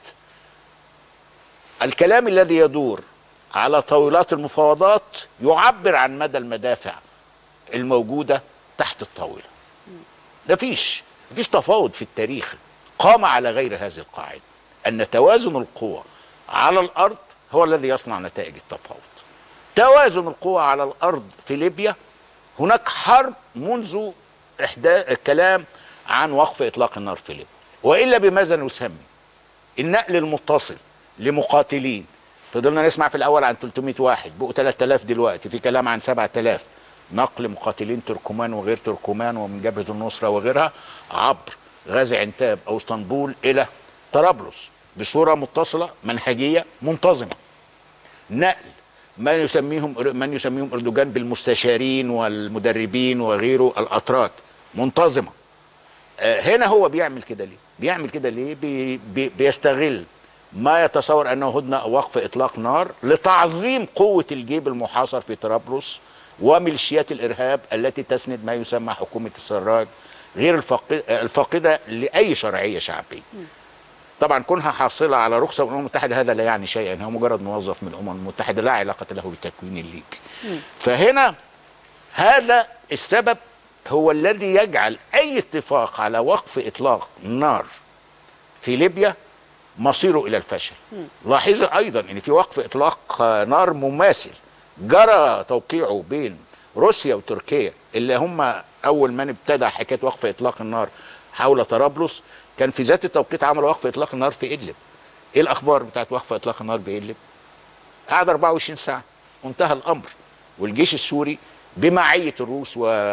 الكلام الذي يدور على طاولات المفاوضات يعبر عن مدى المدافع الموجوده تحت الطاوله. مفيش مفيش تفاوض في التاريخ قام على غير هذه القاعده، ان توازن القوى على الارض هو الذي يصنع نتائج التفاوض. توازن القوى على الارض في ليبيا هناك حرب منذ احداث الكلام عن وقف اطلاق النار في ليبيا، والا بماذا نسمي النقل المتصل لمقاتلين. فضلنا نسمع في الاول عن ثلاثمائة واحد بقوا ثلاثة آلاف دلوقتي، في كلام عن سبعة آلاف نقل مقاتلين تركمان وغير تركمان ومن جبهه النصره وغيرها عبر غازي عنتاب او اسطنبول الى طرابلس بصوره متصله منهجيه منتظمه. نقل ما يسميهم من يسميهم اردوغان بالمستشارين والمدربين وغيره الاتراك منتظمه. هنا هو بيعمل كده ليه؟ بيعمل كده ليه؟ بي بي بيستغل ما يتصور انه هدنه او وقف اطلاق نار لتعظيم قوه الجيب المحاصر في طرابلس وميليشيات الارهاب التي تسند ما يسمى حكومه السراج غير الفاقده لاي شرعيه شعبيه. طبعا كونها حاصله على رخصه من الامم المتحده هذا لا يعني شيئا، هو مجرد موظف من الامم المتحده لا علاقه له بتكوين الليبي. فهنا هذا السبب هو الذي يجعل اي اتفاق على وقف اطلاق نار في ليبيا مصيره الى الفشل. لاحظ ايضا ان في وقف اطلاق نار مماثل جرى توقيعه بين روسيا وتركيا اللي هم اول من ابتدى حكايه وقف اطلاق النار حول طرابلس، كان في ذات التوقيت عملوا وقف اطلاق النار في ادلب. ايه الاخبار بتاعت وقف اطلاق النار بادلب؟ قعد أربعة وعشرين ساعه وانتهى الامر، والجيش السوري بمعيه الروس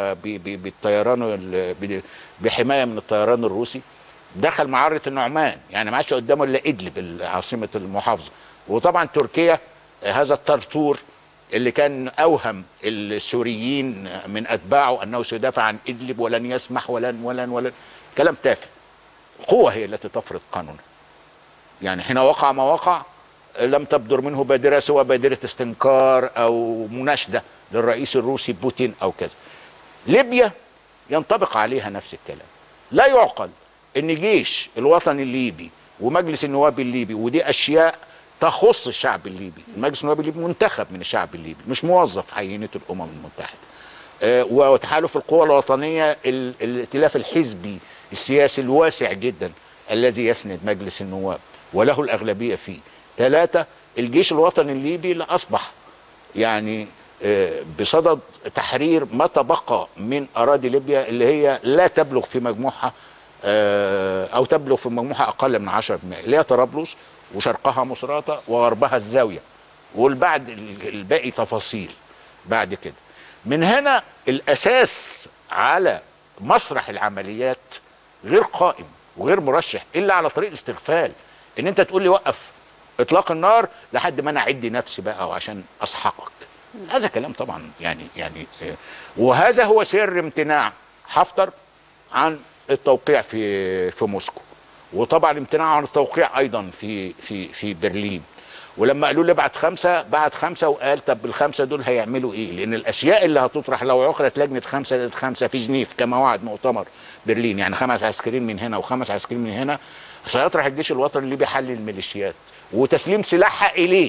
وبالطيران بحمايه من الطيران الروسي دخل معرة النعمان، يعني ما عادش قدامه الا ادلب عاصمه المحافظه. وطبعا تركيا هذا الطرطور اللي كان اوهم السوريين من اتباعه انه سيدافع عن ادلب ولن يسمح ولن ولن ولن كلام تافه. القوه هي التي تفرض قانونها. يعني حين وقع ما وقع لم تبدر منه بادره سوى بادره استنكار او مناشده للرئيس الروسي بوتين او كذا. ليبيا ينطبق عليها نفس الكلام. لا يعقل ان جيش الوطن الليبي ومجلس النواب الليبي، ودي اشياء تخص الشعب الليبي، مجلس النواب الليبي منتخب من الشعب الليبي مش موظف عينته الامم المتحده. أه وتحالف القوى الوطنيه الائتلاف الحزبي السياسي الواسع جدا الذي يسند مجلس النواب وله الاغلبيه فيه. ثلاثه الجيش الوطني الليبي اللي اصبح يعني أه بصدد تحرير ما تبقى من اراضي ليبيا اللي هي لا تبلغ في مجموعها أه او تبلغ في مجموعها اقل من عشرة بالمئة، اللي هي طرابلس وشرقها مصراتة وغربها الزاوية، والبعد الباقي تفاصيل بعد كده. من هنا الأساس على مسرح العمليات غير قائم وغير مرشح إلا على طريق الاستغفال، إن أنت تقول لي وقف إطلاق النار لحد ما أنا أعدي نفسي بقى وعشان أسحقك. هذا كلام طبعا يعني يعني وهذا هو سر امتناع حفتر عن التوقيع في في موسكو، وطبعا امتناعه عن التوقيع ايضا في في في برلين. ولما قالوا له بعت خمسه بعت خمسه وقال طب الخمسه دول هيعملوا ايه؟ لان الاشياء اللي هتطرح لو عقدت لجنه خمسه خمسه في جنيف كما وعد مؤتمر برلين، يعني خمس عسكريين من هنا وخمس عسكريين من هنا، سيطرح الجيش الوطني الليبي حل الميليشيات وتسليم سلاحها اليه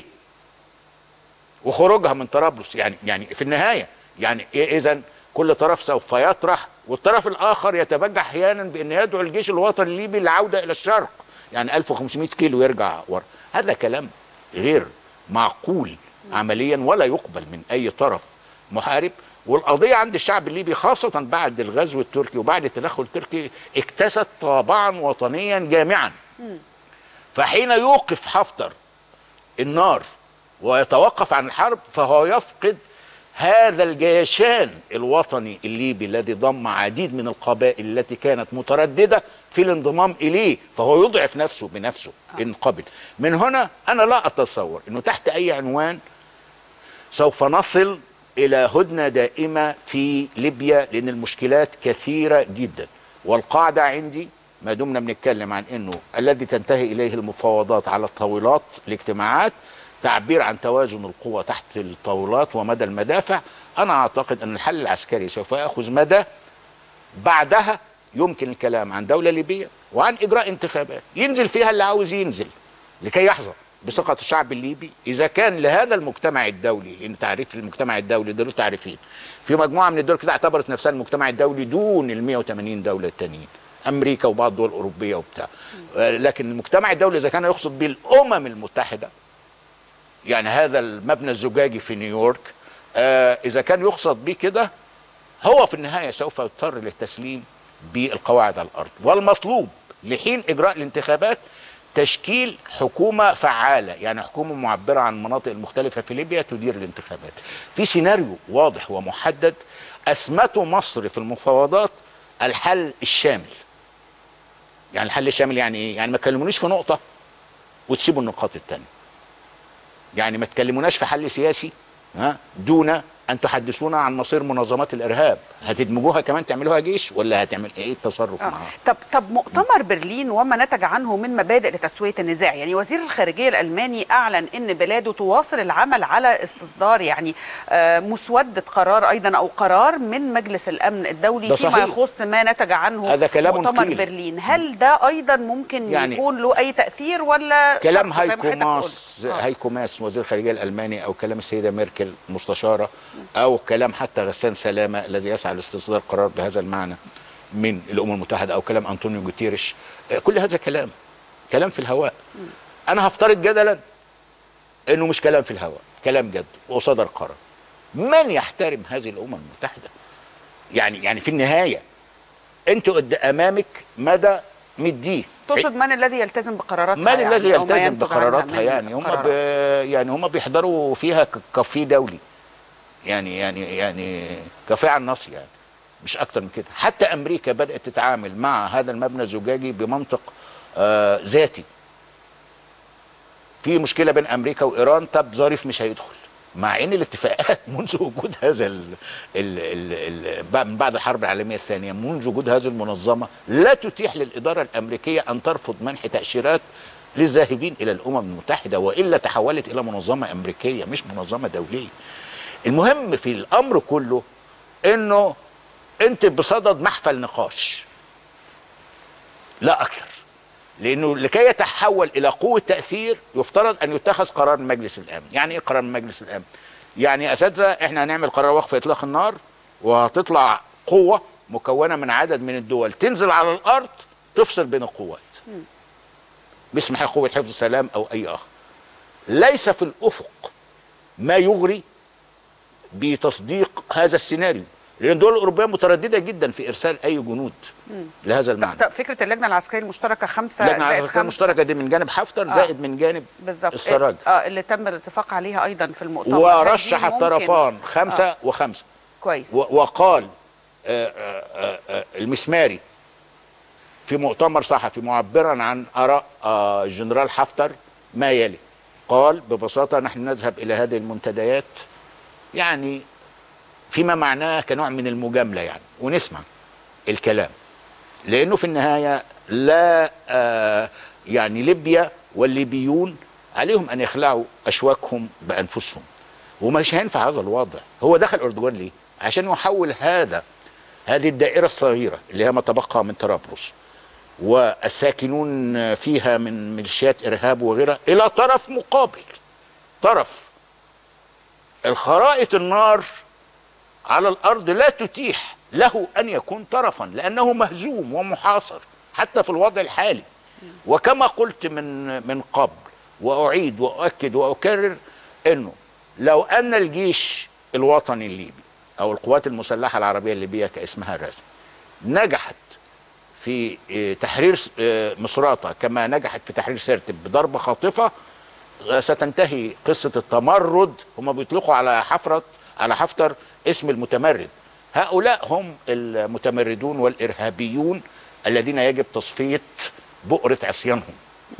وخروجها من طرابلس. يعني يعني في النهايه يعني إيه؟ اذا كل طرف سوف يطرح والطرف الاخر يتبجح احيانا بان يدعو الجيش الوطني الليبي للعوده الى الشرق، يعني ألف وخمسمئة كيلو يرجع ورا. هذا كلام غير معقول عمليا ولا يقبل من اي طرف محارب. والقضيه عند الشعب الليبي خاصه بعد الغزو التركي وبعد التدخل التركي اكتست طابعا وطنيا جامعا. فحين يوقف حفتر النار ويتوقف عن الحرب فهو يفقد هذا الجيشان الوطني الليبي الذي ضم عديد من القبائل التي كانت مترددة في الانضمام إليه، فهو يضعف نفسه بنفسه إن قبل. من هنا أنا لا أتصور أنه تحت أي عنوان سوف نصل إلى هدنة دائمة في ليبيا، لأن المشكلات كثيرة جدا. والقاعدة عندي ما دمنا بنتكلم عن أنه الذي تنتهي إليه المفاوضات على الطاولات الاجتماعات تعبير عن توازن القوى تحت الطاولات ومدى المدافع، أنا أعتقد أن الحل العسكري سوف يأخذ مدى بعدها يمكن الكلام عن دولة ليبية وعن إجراء انتخابات ينزل فيها اللي عاوز ينزل لكي يحظى بثقة الشعب الليبي. إذا كان لهذا المجتمع الدولي، لأن تعريف المجتمع الدولي ده له تعريفين، في مجموعة من الدول كده اعتبرت نفسها المجتمع الدولي دون ال مئة وثمانين دولة التانيين، أمريكا وبعض الدول الأوروبية وبتاع، لكن المجتمع الدولي إذا كان يقصد به الأمم المتحدة، يعني هذا المبنى الزجاجي في نيويورك، آه إذا كان يقصد به كده هو في النهاية سوف يضطر للتسليم بالقواعد على الأرض. والمطلوب لحين إجراء الانتخابات تشكيل حكومة فعالة، يعني حكومة معبرة عن المناطق المختلفة في ليبيا تدير الانتخابات في سيناريو واضح ومحدد. أسمته مصر في المفاوضات الحل الشامل. يعني الحل الشامل يعني إيه؟ يعني ما كلمونيش في نقطة وتسيبوا النقاط التانية. يعني ما تكلموناش في حل سياسي ها دون ان تحدثونا عن مصير منظمات الارهاب. هتدمجوها كمان تعملوها جيش ولا هتعمل ايه التصرف آه. معاها؟ طب طب مؤتمر برلين وما نتج عنه من مبادئ لتسويه النزاع، يعني وزير الخارجيه الالماني اعلن ان بلاده تواصل العمل على استصدار يعني آه مسوده قرار ايضا او قرار من مجلس الامن الدولي فيما يخص ما نتج عنه هذا كلام مؤتمر قيل. برلين. هل ده ايضا ممكن يعني يكون له اي تاثير ولا كلام هايكو ماس آه. هايكو ماس وزير الخارجيه الالماني او كلام السيده ميركل مستشاره او كلام حتى غسان سلامه الذي يسعى لاستصدار قرار بهذا المعنى من الامم المتحده او كلام انطونيو جوتيريش، كل هذا كلام كلام في الهواء. انا هفترض جدلا انه مش كلام في الهواء، كلام جد وصدر قرار. من يحترم هذه الامم المتحده؟ يعني يعني في النهايه انت قد امامك مدى مديه. تقصد من الذي يلتزم بقراراتها؟ من يعني الذي يلتزم بقراراتها؟ يعني هم ب... يعني هم بيحضروا فيها كافيه دولي، يعني يعني يعني كافيه على النص، يعني مش اكتر من كده. حتى امريكا بدات تتعامل مع هذا المبنى الزجاجي بمنطق آه ذاتي. في مشكله بين امريكا وايران، طب ظريف مش هيدخل، مع ان الاتفاقات منذ وجود هذا ال ال ال ال من بعد الحرب العالميه الثانيه، منذ وجود هذه المنظمه لا تتيح للاداره الامريكيه ان ترفض منح تاشيرات للذاهبين الى الامم المتحده، والا تحولت الى منظمه امريكيه مش منظمه دوليه. المهم في الامر كله انه انت بصدد محفل نقاش لا اكثر، لانه لكي يتحول الى قوه تاثير يفترض ان يتخذ قرار من مجلس الامن. يعني ايه قرار من مجلس الامن؟ يعني يا اساتذه احنا هنعمل قرار وقف اطلاق النار، وهتطلع قوه مكونه من عدد من الدول تنزل على الارض تفصل بين القوات باسم قوه حفظ السلام او اي اخر. ليس في الافق ما يغري بتصديق هذا السيناريو، لان الدول الاوروبيه متردده جدا في ارسال اي جنود مم. لهذا المعنى. طب فكره اللجنه العسكريه المشتركه خمسه اللجنه العسكريه المشتركه دي من جانب حفتر آه. زائد من جانب بالظبط السراج اه اللي تم الاتفاق عليها ايضا في المؤتمر، ورشح الطرفان خمسه آه. وخمسه كويس. وقال آآ آآ آآ المسماري في مؤتمر صحفي معبرا عن اراء الجنرال حفتر ما يلي، قال ببساطه نحن نذهب الى هذه المنتديات يعني فيما معناه كنوع من المجامله يعني، ونسمع الكلام، لانه في النهايه لا آه يعني ليبيا والليبيون عليهم ان يخلعوا اشواكهم بانفسهم، ومش هينفع هذا الوضع. هو دخل اردوغان ليه؟ عشان يحول هذا هذه الدائره الصغيره اللي هي ما تبقى من طرابلس والساكنون فيها من ميليشيات ارهاب وغيرها الى طرف مقابل، طرف الخرائط النار على الارض لا تتيح له ان يكون طرفا، لانه مهزوم ومحاصر حتى في الوضع الحالي. وكما قلت من من قبل واعيد واؤكد واكرر انه لو ان الجيش الوطني الليبي او القوات المسلحه العربيه الليبيه كاسمها الرسمي نجحت في تحرير مصراتة كما نجحت في تحرير سرت بضربه خاطفه، ستنتهي قصه التمرد. هم بيطلقوا على حفره على حفتر اسم المتمرد. هؤلاء هم المتمردون والارهابيون الذين يجب تصفيه بؤره عصيانهم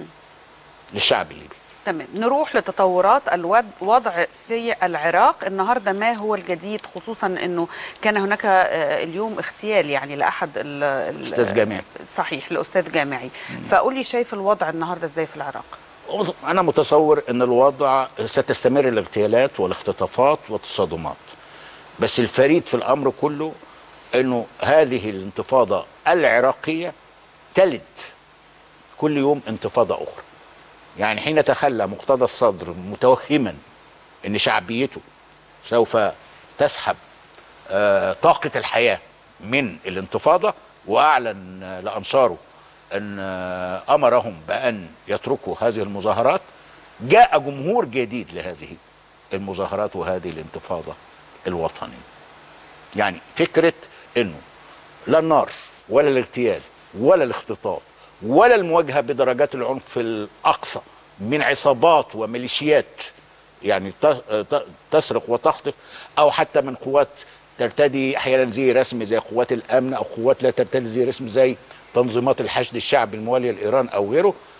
للشعب الليبي. تمام، نروح لتطورات الوضع في العراق النهارده. ما هو الجديد، خصوصا انه كان هناك اليوم اغتيال يعني لاحد الاستاذ جامعي؟ صحيح، لاستاذ جامعي. فقول لي شايف الوضع النهارده ازاي في العراق؟ انا متصور ان الوضع ستستمر الاغتيالات والاختطافات والتصادمات، بس الفريد في الامر كله انه هذه الانتفاضه العراقيه تلد كل يوم انتفاضه اخرى. يعني حين تخلى مقتدى الصدر متوهما ان شعبيته سوف تسحب آه طاقه الحياه من الانتفاضه، واعلن آه لانصاره ان آه امرهم بان يتركوا هذه المظاهرات، جاء جمهور جديد لهذه المظاهرات وهذه الانتفاضه الوطنيه. يعني فكره انه لا النار ولا الاغتيال ولا الاختطاف ولا المواجهه بدرجات العنف الاقصى من عصابات وميليشيات يعني تسرق وتخطف، او حتى من قوات ترتدي احيانا زي رسمي زي قوات الامن، او قوات لا ترتدي زي رسمي زي تنظيمات الحشد الشعبي المواليه لايران او غيره،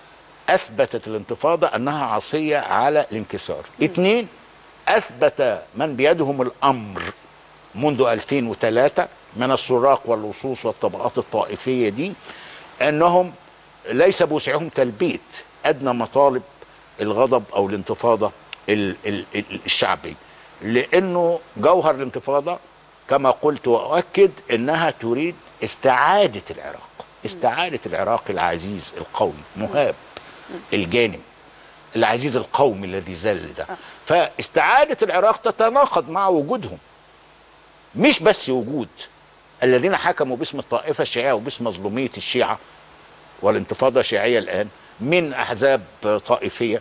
اثبتت الانتفاضه انها عصيه على الانكسار. اثنين، اثبت من بيدهم الامر منذ ألفين وثلاثة من السراق واللصوص والطبقات الطائفيه دي انهم ليس بوسعهم تلبيه ادنى مطالب الغضب او الانتفاضه الشعبيه، لانه جوهر الانتفاضه كما قلت واؤكد انها تريد استعاده العراق، استعاده العراق العزيز القوي مهاب الجانب العزيز القومي الذي زل ده. فاستعاده العراق تتناقض مع وجودهم، مش بس وجود الذين حكموا باسم الطائفه الشيعيه وباسم مظلوميه الشيعه والانتفاضه الشيعيه الان من احزاب طائفيه،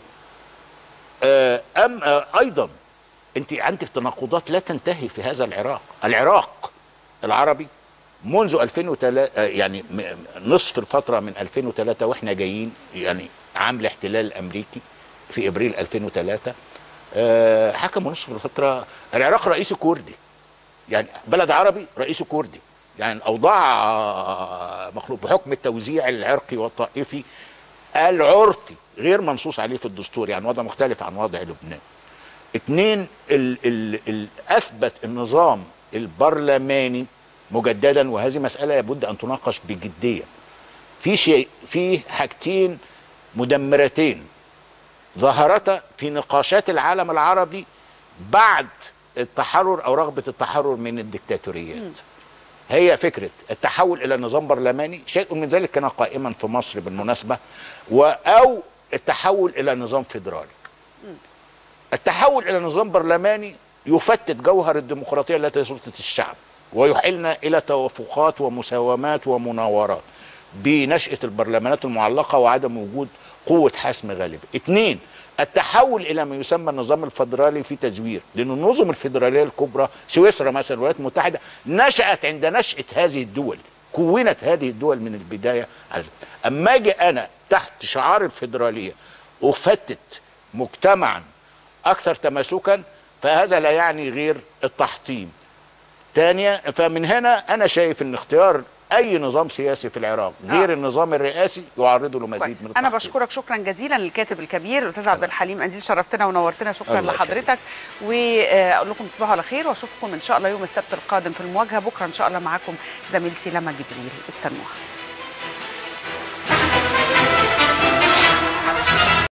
ام ايضا انت عندك تناقضات لا تنتهي في هذا العراق. العراق العربي منذ ألفين وثلاثة، يعني نصف الفتره من ألفين وثلاثة واحنا جايين، يعني عام الاحتلال الامريكي في ابريل ألفين وثلاثة، حكموا نصف الفتره. العراق رئيسه كردي، يعني بلد عربي رئيسه كردي، يعني الاوضاع مخلوق بحكم التوزيع العرقي والطائفي العرفي غير منصوص عليه في الدستور، يعني وضع مختلف عن وضع لبنان. اثنين، ال ال ال اثبت النظام البرلماني مجددا، وهذه مساله لابد ان تناقش بجديه. في شيء، في حاجتين مدمرتين ظهرتا في نقاشات العالم العربي بعد التحرر او رغبه التحرر من الدكتاتوريات. م. هي فكره التحول الى نظام برلماني، شيء من ذلك كان قائما في مصر بالمناسبه، او التحول الى نظام فيدرالي. م. التحول الى نظام برلماني يفتت جوهر الديمقراطيه التي هي سلطه الشعب، ويحيلنا الى توافقات ومساومات ومناورات بنشأة البرلمانات المعلقة وعدم وجود قوة حسم غالبة. اثنين، التحول إلى ما يسمى النظام الفيدرالي في تزوير، لأن النظم الفيدرالية الكبرى سويسرا مثلا الولايات المتحدة نشأت عند نشأة هذه الدول، كونت هذه الدول من البداية. أما أجي أنا تحت شعار الفيدرالية أفتت مجتمعا أكثر تماسكا، فهذا لا يعني غير التحطيم. ثانيا، فمن هنا أنا شايف أن اختيار اي نظام سياسي في العراق غير آه. النظام الرئاسي يعرضه لمزيد من التحقيق. انا بشكرك شكرا جزيلا للكاتب الكبير الاستاذ عبد الحليم أنديل، شرفتنا ونورتنا، شكرا لحضرتك، واقول لكم تصبحوا على خير، واشوفكم ان شاء الله يوم السبت القادم في المواجهه. بكره ان شاء الله معاكم زميلتي لما جبريل، استنوها.